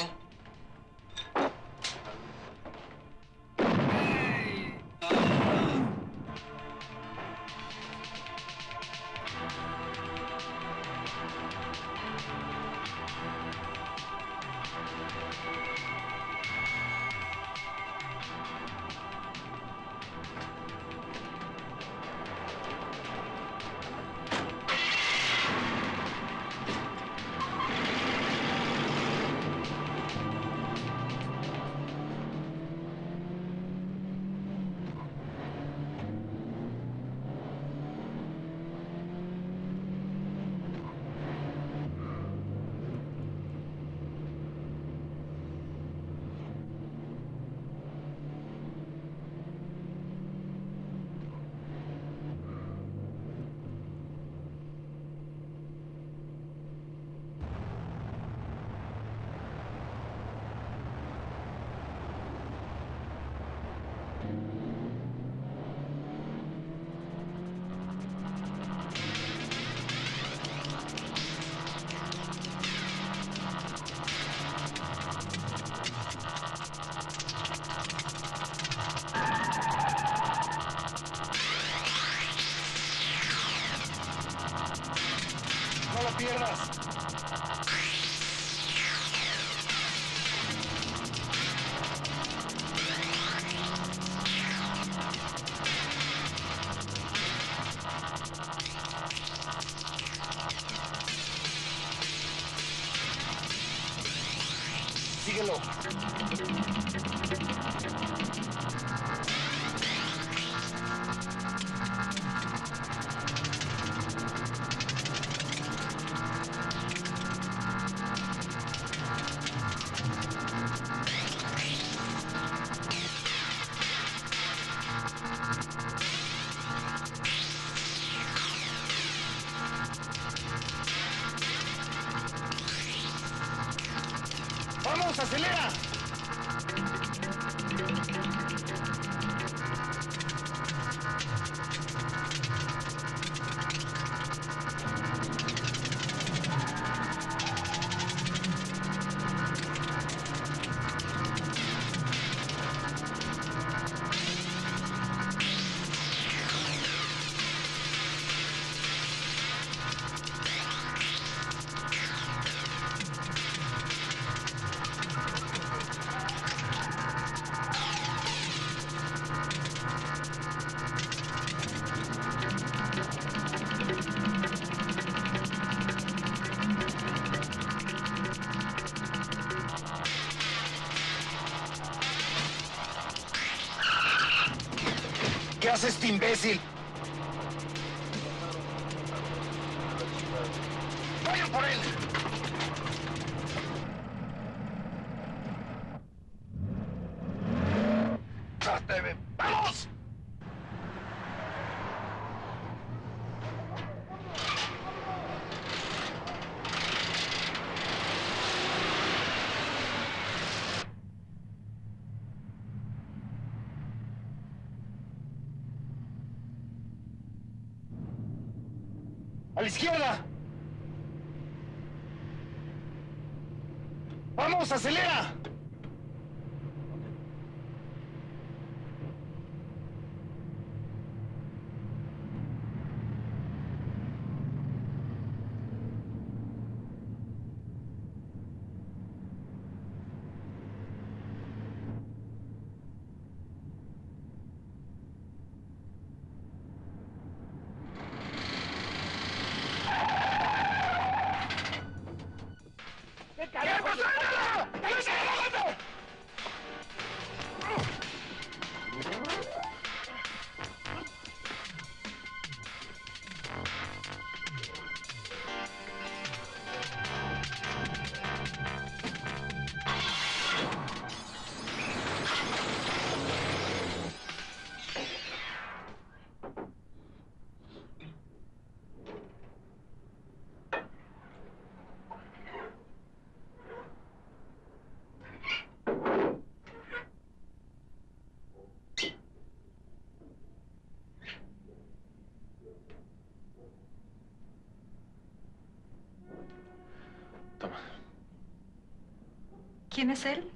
No lo pierdas. Síguelo. ¡Vamos, acelera! ¿Qué hace este imbécil? ¡Vayan por él! ¡Vamos! ¡A la izquierda! ¡Vamos, acelera! Toma. ¿Quién es él?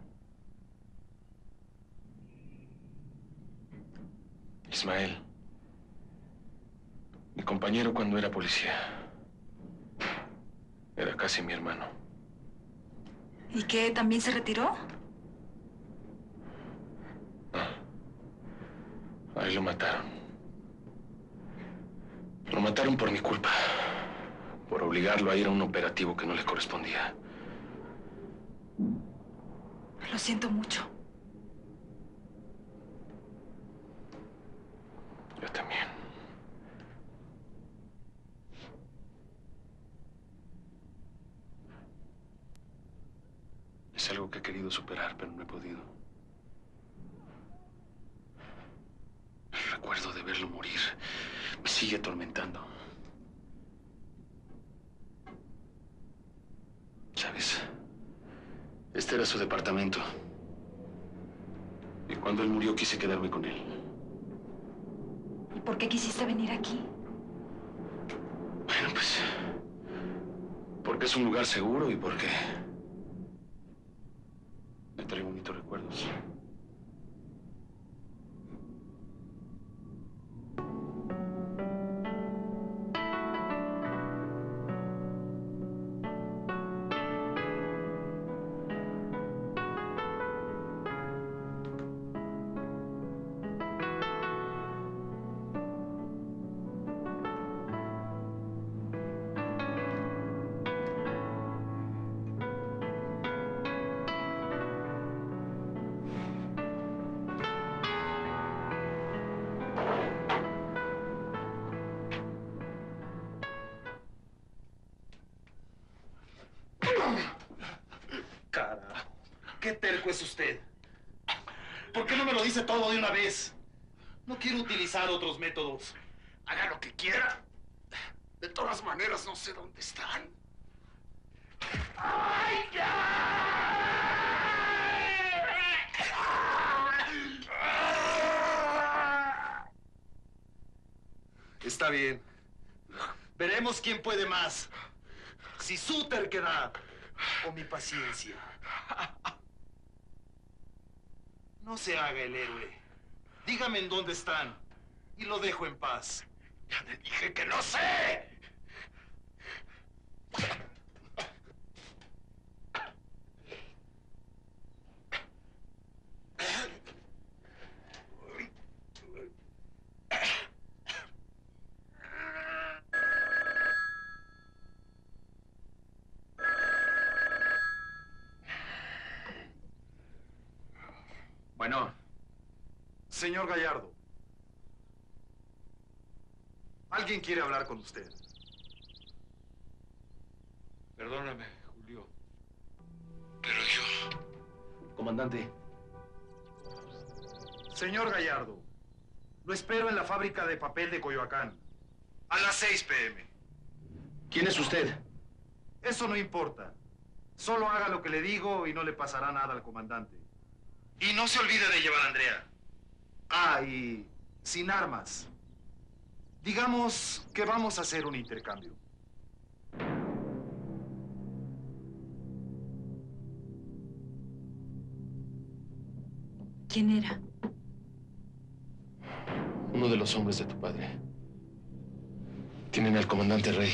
Ismael. Mi compañero cuando era policía. Era casi mi hermano. ¿Y qué? ¿También se retiró? A él lo mataron. Lo mataron por mi culpa. Por obligarlo a ir a un operativo que no le correspondía. Lo siento mucho. Yo también. Es algo que he querido superar, pero no he podido. El recuerdo de verlo morir me sigue atormentando. ¿Sabes? Este era su departamento. Y cuando él murió quise quedarme con él. ¿Y por qué quisiste venir aquí? Bueno, pues... porque es un lugar seguro y porque... me trae bonitos recuerdos. Carajo, qué terco es usted. ¿Por qué no me lo dice todo de una vez? No quiero utilizar otros métodos. Haga lo que quiera. De todas maneras, no sé dónde están. ¡Ay, Está bien. Veremos quién puede más. Si su terquedad o mi paciencia. No se haga el héroe. Dígame en dónde están y lo dejo en paz. Ya le dije que no sé. Bueno. Señor Gallardo. Alguien quiere hablar con usted. Perdóname, Julio. Pero yo... Comandante. Señor Gallardo, lo espero en la fábrica de papel de Coyoacán. A las seis p m ¿Quién es usted? Eso no importa. Solo haga lo que le digo y no le pasará nada al comandante. Y no se olvide de llevar a Andrea. Ah, y sin armas. Digamos que vamos a hacer un intercambio. ¿Quién era? Uno de los hombres de tu padre. Tienen al comandante Rey.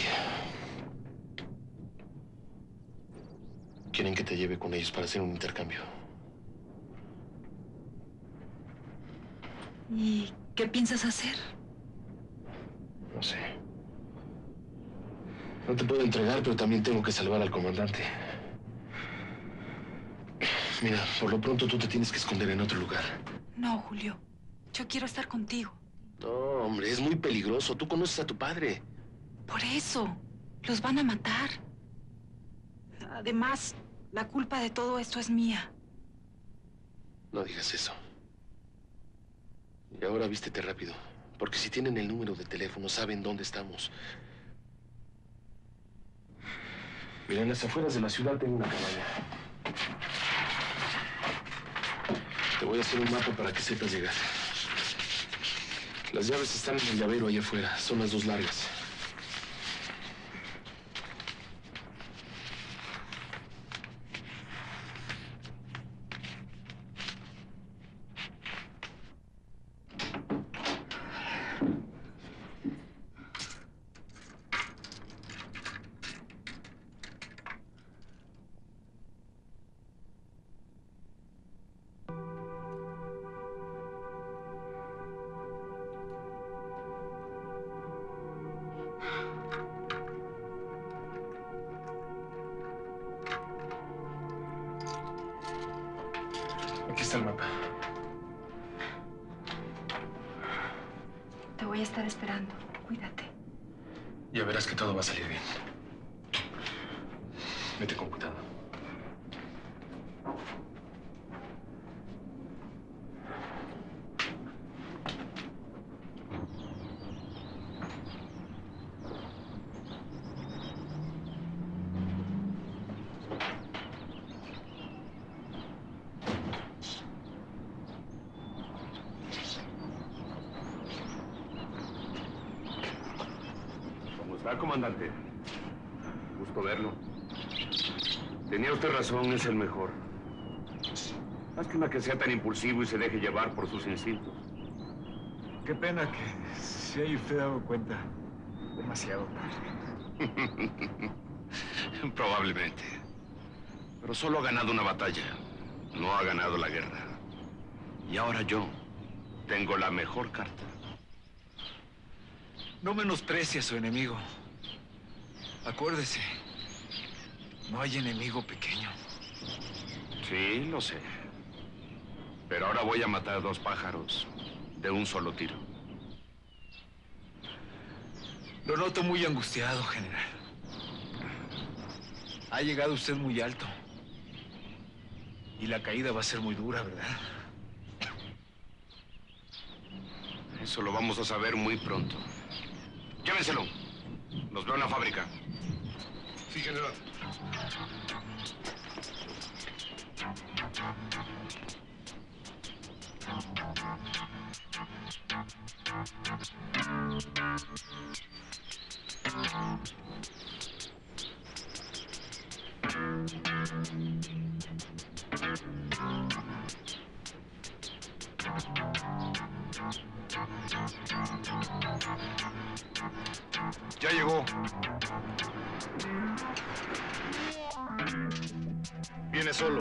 Quieren que te lleve con ellos para hacer un intercambio. ¿Y qué piensas hacer? No sé. No te puedo entregar, pero también tengo que salvar al comandante. Mira, por lo pronto tú te tienes que esconder en otro lugar. No, Julio. Yo quiero estar contigo. No, hombre, es muy peligroso. Tú conoces a tu padre. Por eso. Los van a matar. Además, la culpa de todo esto es mía. No digas eso. Y ahora vístete rápido. Porque si tienen el número de teléfono, saben dónde estamos. Mira, en las afueras de la ciudad tengo una cabaña. Te voy a hacer un mapa para que sepas llegar. Las llaves están en el llavero allá afuera. Son las dos largas. Aquí está el mapa. Te voy a estar esperando. Cuídate. Ya verás que todo va a salir bien. Vete con cuidado. ¿Cómo está, comandante? Gusto verlo. Tenía usted razón, es el mejor. Lástima que sea tan impulsivo y se deje llevar por sus instintos. Qué pena que se haya usted dado cuenta demasiado tarde. Probablemente. Pero solo ha ganado una batalla. No ha ganado la guerra. Y ahora yo tengo la mejor carta. No menosprecie a su enemigo. Acuérdese, no hay enemigo pequeño. Sí, lo sé. Pero ahora voy a matar dos pájaros de un solo tiro. Lo noto muy angustiado, general. Ha llegado usted muy alto. Y la caída va a ser muy dura, ¿verdad? Eso lo vamos a saber muy pronto. Llévenselo. Los veo en la fábrica. Sí, general. Ya llegó. Viene solo.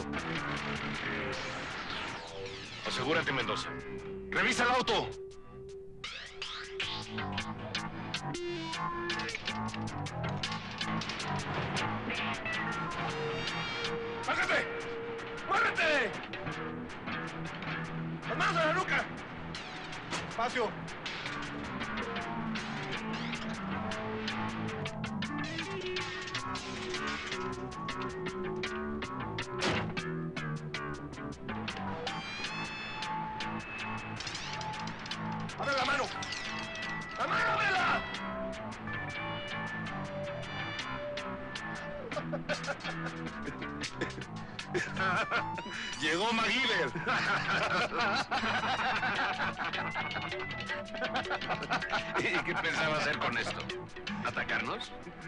Asegúrate, Mendoza. ¡Revisa el auto! ¡Bájate! ¡Muévete! ¡Las manos a la nuca! ¡Espacio! ¡Abre la mano! ¡La mano, ábrela! Llegó MacGyver. ¿Y qué pensaba hacer con esto? ¿Atacarnos?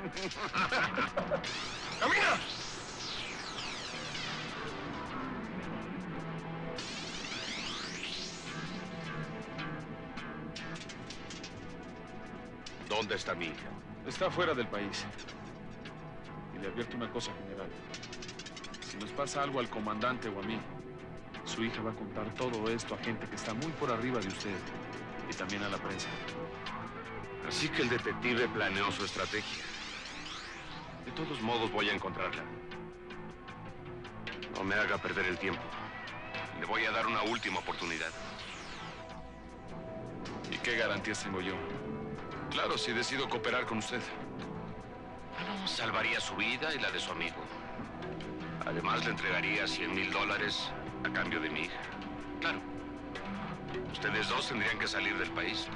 ¡Camina! ¿Dónde está mi hija? Está fuera del país. Y le advierto una cosa, general. Si nos pasa algo al comandante o a mí, su hija va a contar todo esto a gente que está muy por arriba de usted y también a la prensa. Así que el detective planeó su estrategia. De todos modos voy a encontrarla. No me haga perder el tiempo. Le voy a dar una última oportunidad. ¿Y qué garantías tengo yo? Claro, si decido cooperar con usted. Bueno, salvaría su vida y la de su amigo. Además, le entregaría cien mil dólares a cambio de mi hija. Claro. Ustedes dos tendrían que salir del país.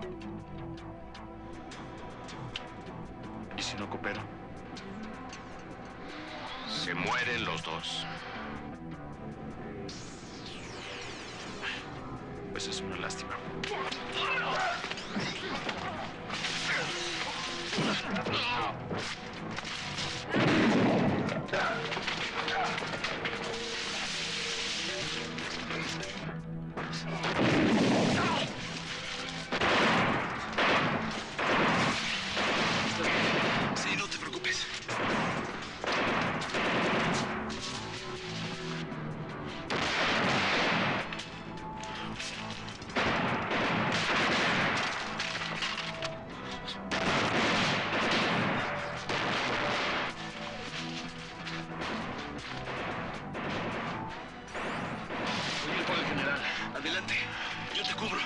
¿Y si no coopero? Se mueren los dos. Pues es una lástima. Sí, no te preocupes. Voy a ir por el general. Adelante. Yo te cubro.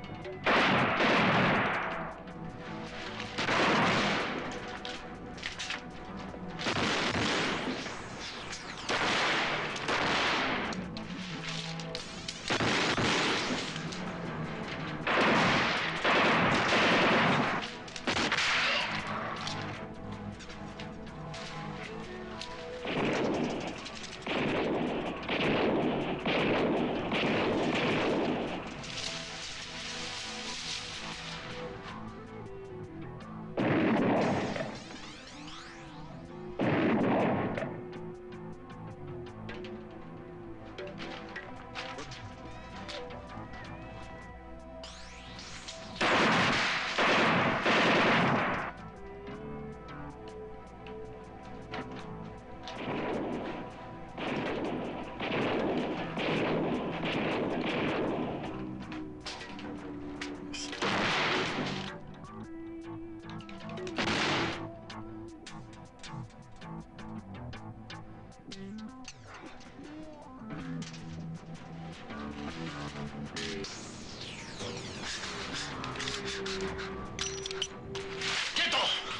¡Quieto!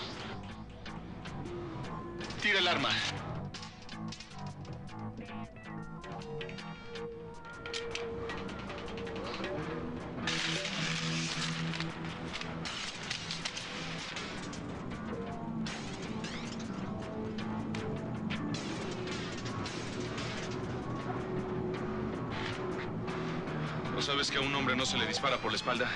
Tira el arma. ¿No sabes que a un hombre no se le dispara por la espalda?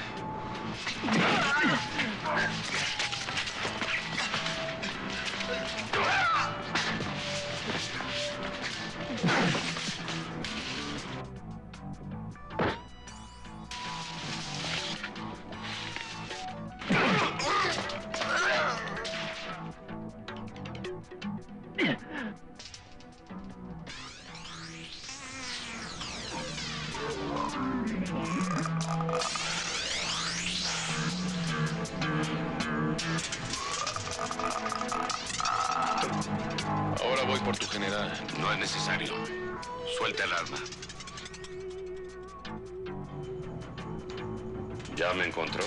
Ahora voy por tu general. No es necesario. Suelta el arma. Ya me encontró.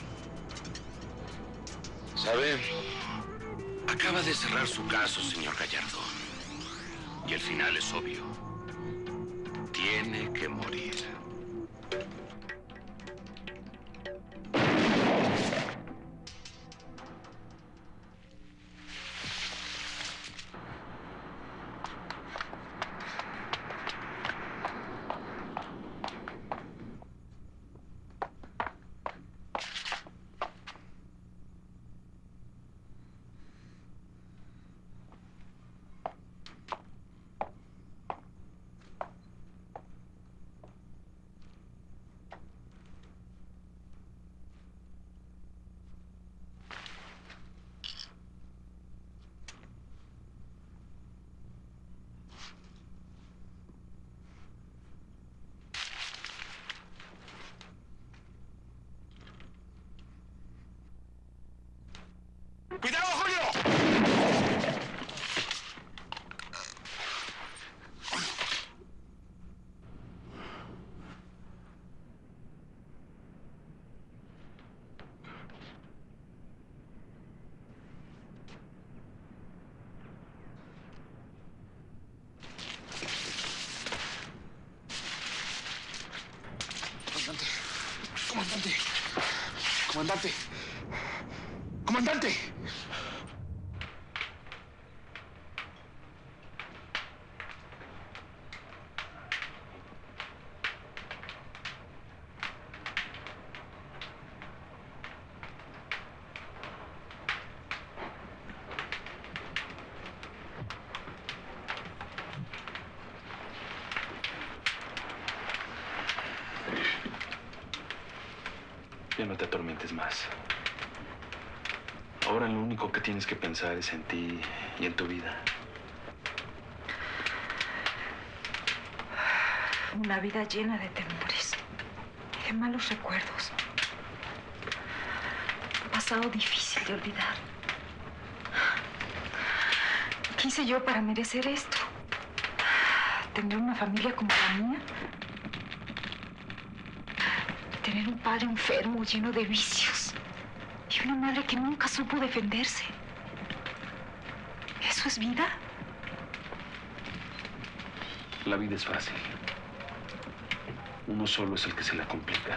¿Sabe? Acaba de cerrar su caso, señor Gallardo. Y el final es obvio. Tiene que morir. Comandante. Comandante. Ya no te atormentes más. Ahora lo único que tienes que pensar es en ti y en tu vida. Una vida llena de temores y de malos recuerdos. Un pasado difícil de olvidar. ¿Qué hice yo para merecer esto? ¿Tener una familia como la mía? Tener un padre enfermo, lleno de vicios. Y una madre que nunca supo defenderse. ¿Eso es vida? La vida es fácil. Uno solo es el que se la complica.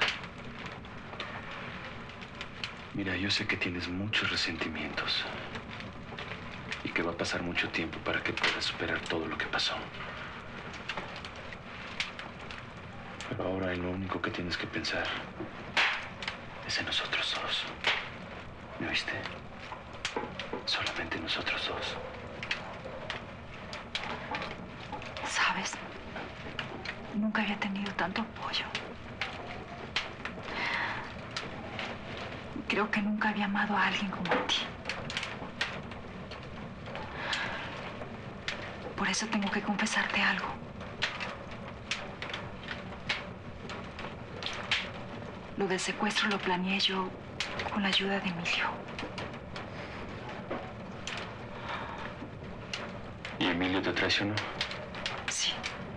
Mira, yo sé que tienes muchos resentimientos. Y que va a pasar mucho tiempo para que puedas superar todo lo que pasó. Pero ahora en lo único que tienes que pensar es en nosotros dos. ¿Me oíste? Solamente nosotros dos. ¿Sabes? Nunca había tenido tanto apoyo. Creo que nunca había amado a alguien como a ti. Por eso tengo que confesarte algo. Lo del secuestro lo planeé yo con la ayuda de Emilio. ¿Y Emilio te traicionó? Sí.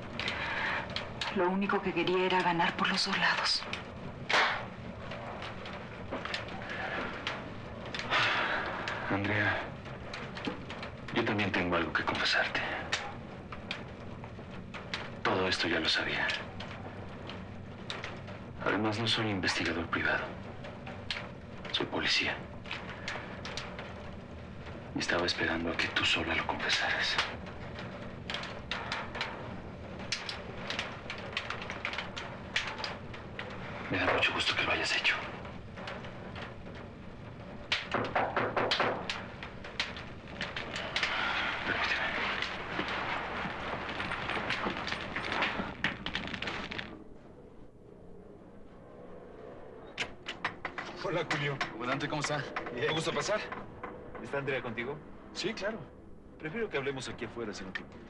Lo único que quería era ganar por los dos lados. Andrea, yo también tengo algo que confesarte. Todo esto ya lo sabía. Además, no soy investigador privado. Soy policía. Y estaba esperando a que tú sola lo confesaras. Me da mucho gusto que lo hayas hecho. Hola, Julio. Comandante, ¿cómo está? ¿Te gusta pasar? ¿Está Andrea contigo? Sí, claro. Prefiero que hablemos aquí afuera, si no te importa.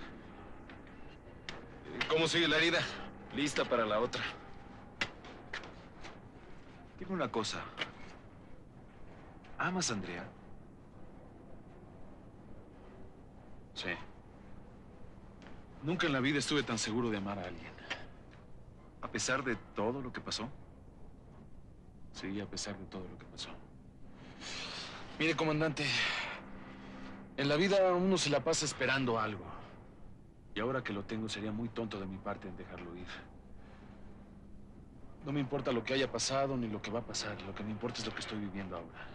¿Cómo sigue la herida? Lista para la otra. Dime una cosa. ¿Amas a Andrea? Sí. Nunca en la vida estuve tan seguro de amar a alguien. ¿A pesar de todo lo que pasó? Sí, a pesar de todo lo que pasó. Mire, comandante, en la vida uno se la pasa esperando algo. Y ahora que lo tengo, sería muy tonto de mi parte en dejarlo ir. No me importa lo que haya pasado ni lo que va a pasar. Lo que me importa es lo que estoy viviendo ahora.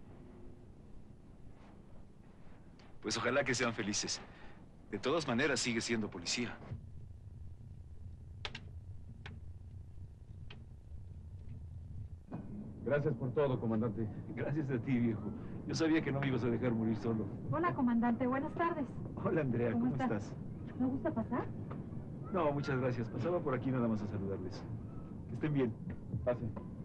Pues ojalá que sean felices. De todas maneras, sigue siendo policía. Gracias por todo, comandante. Gracias a ti, viejo. Yo sabía que no me ibas a dejar morir solo. Hola, comandante. Buenas tardes. Hola, Andrea. ¿Cómo, ¿Cómo estás? estás? ¿Me gusta pasar? No, muchas gracias. Pasaba por aquí nada más a saludarles. Que estén bien. Pasen.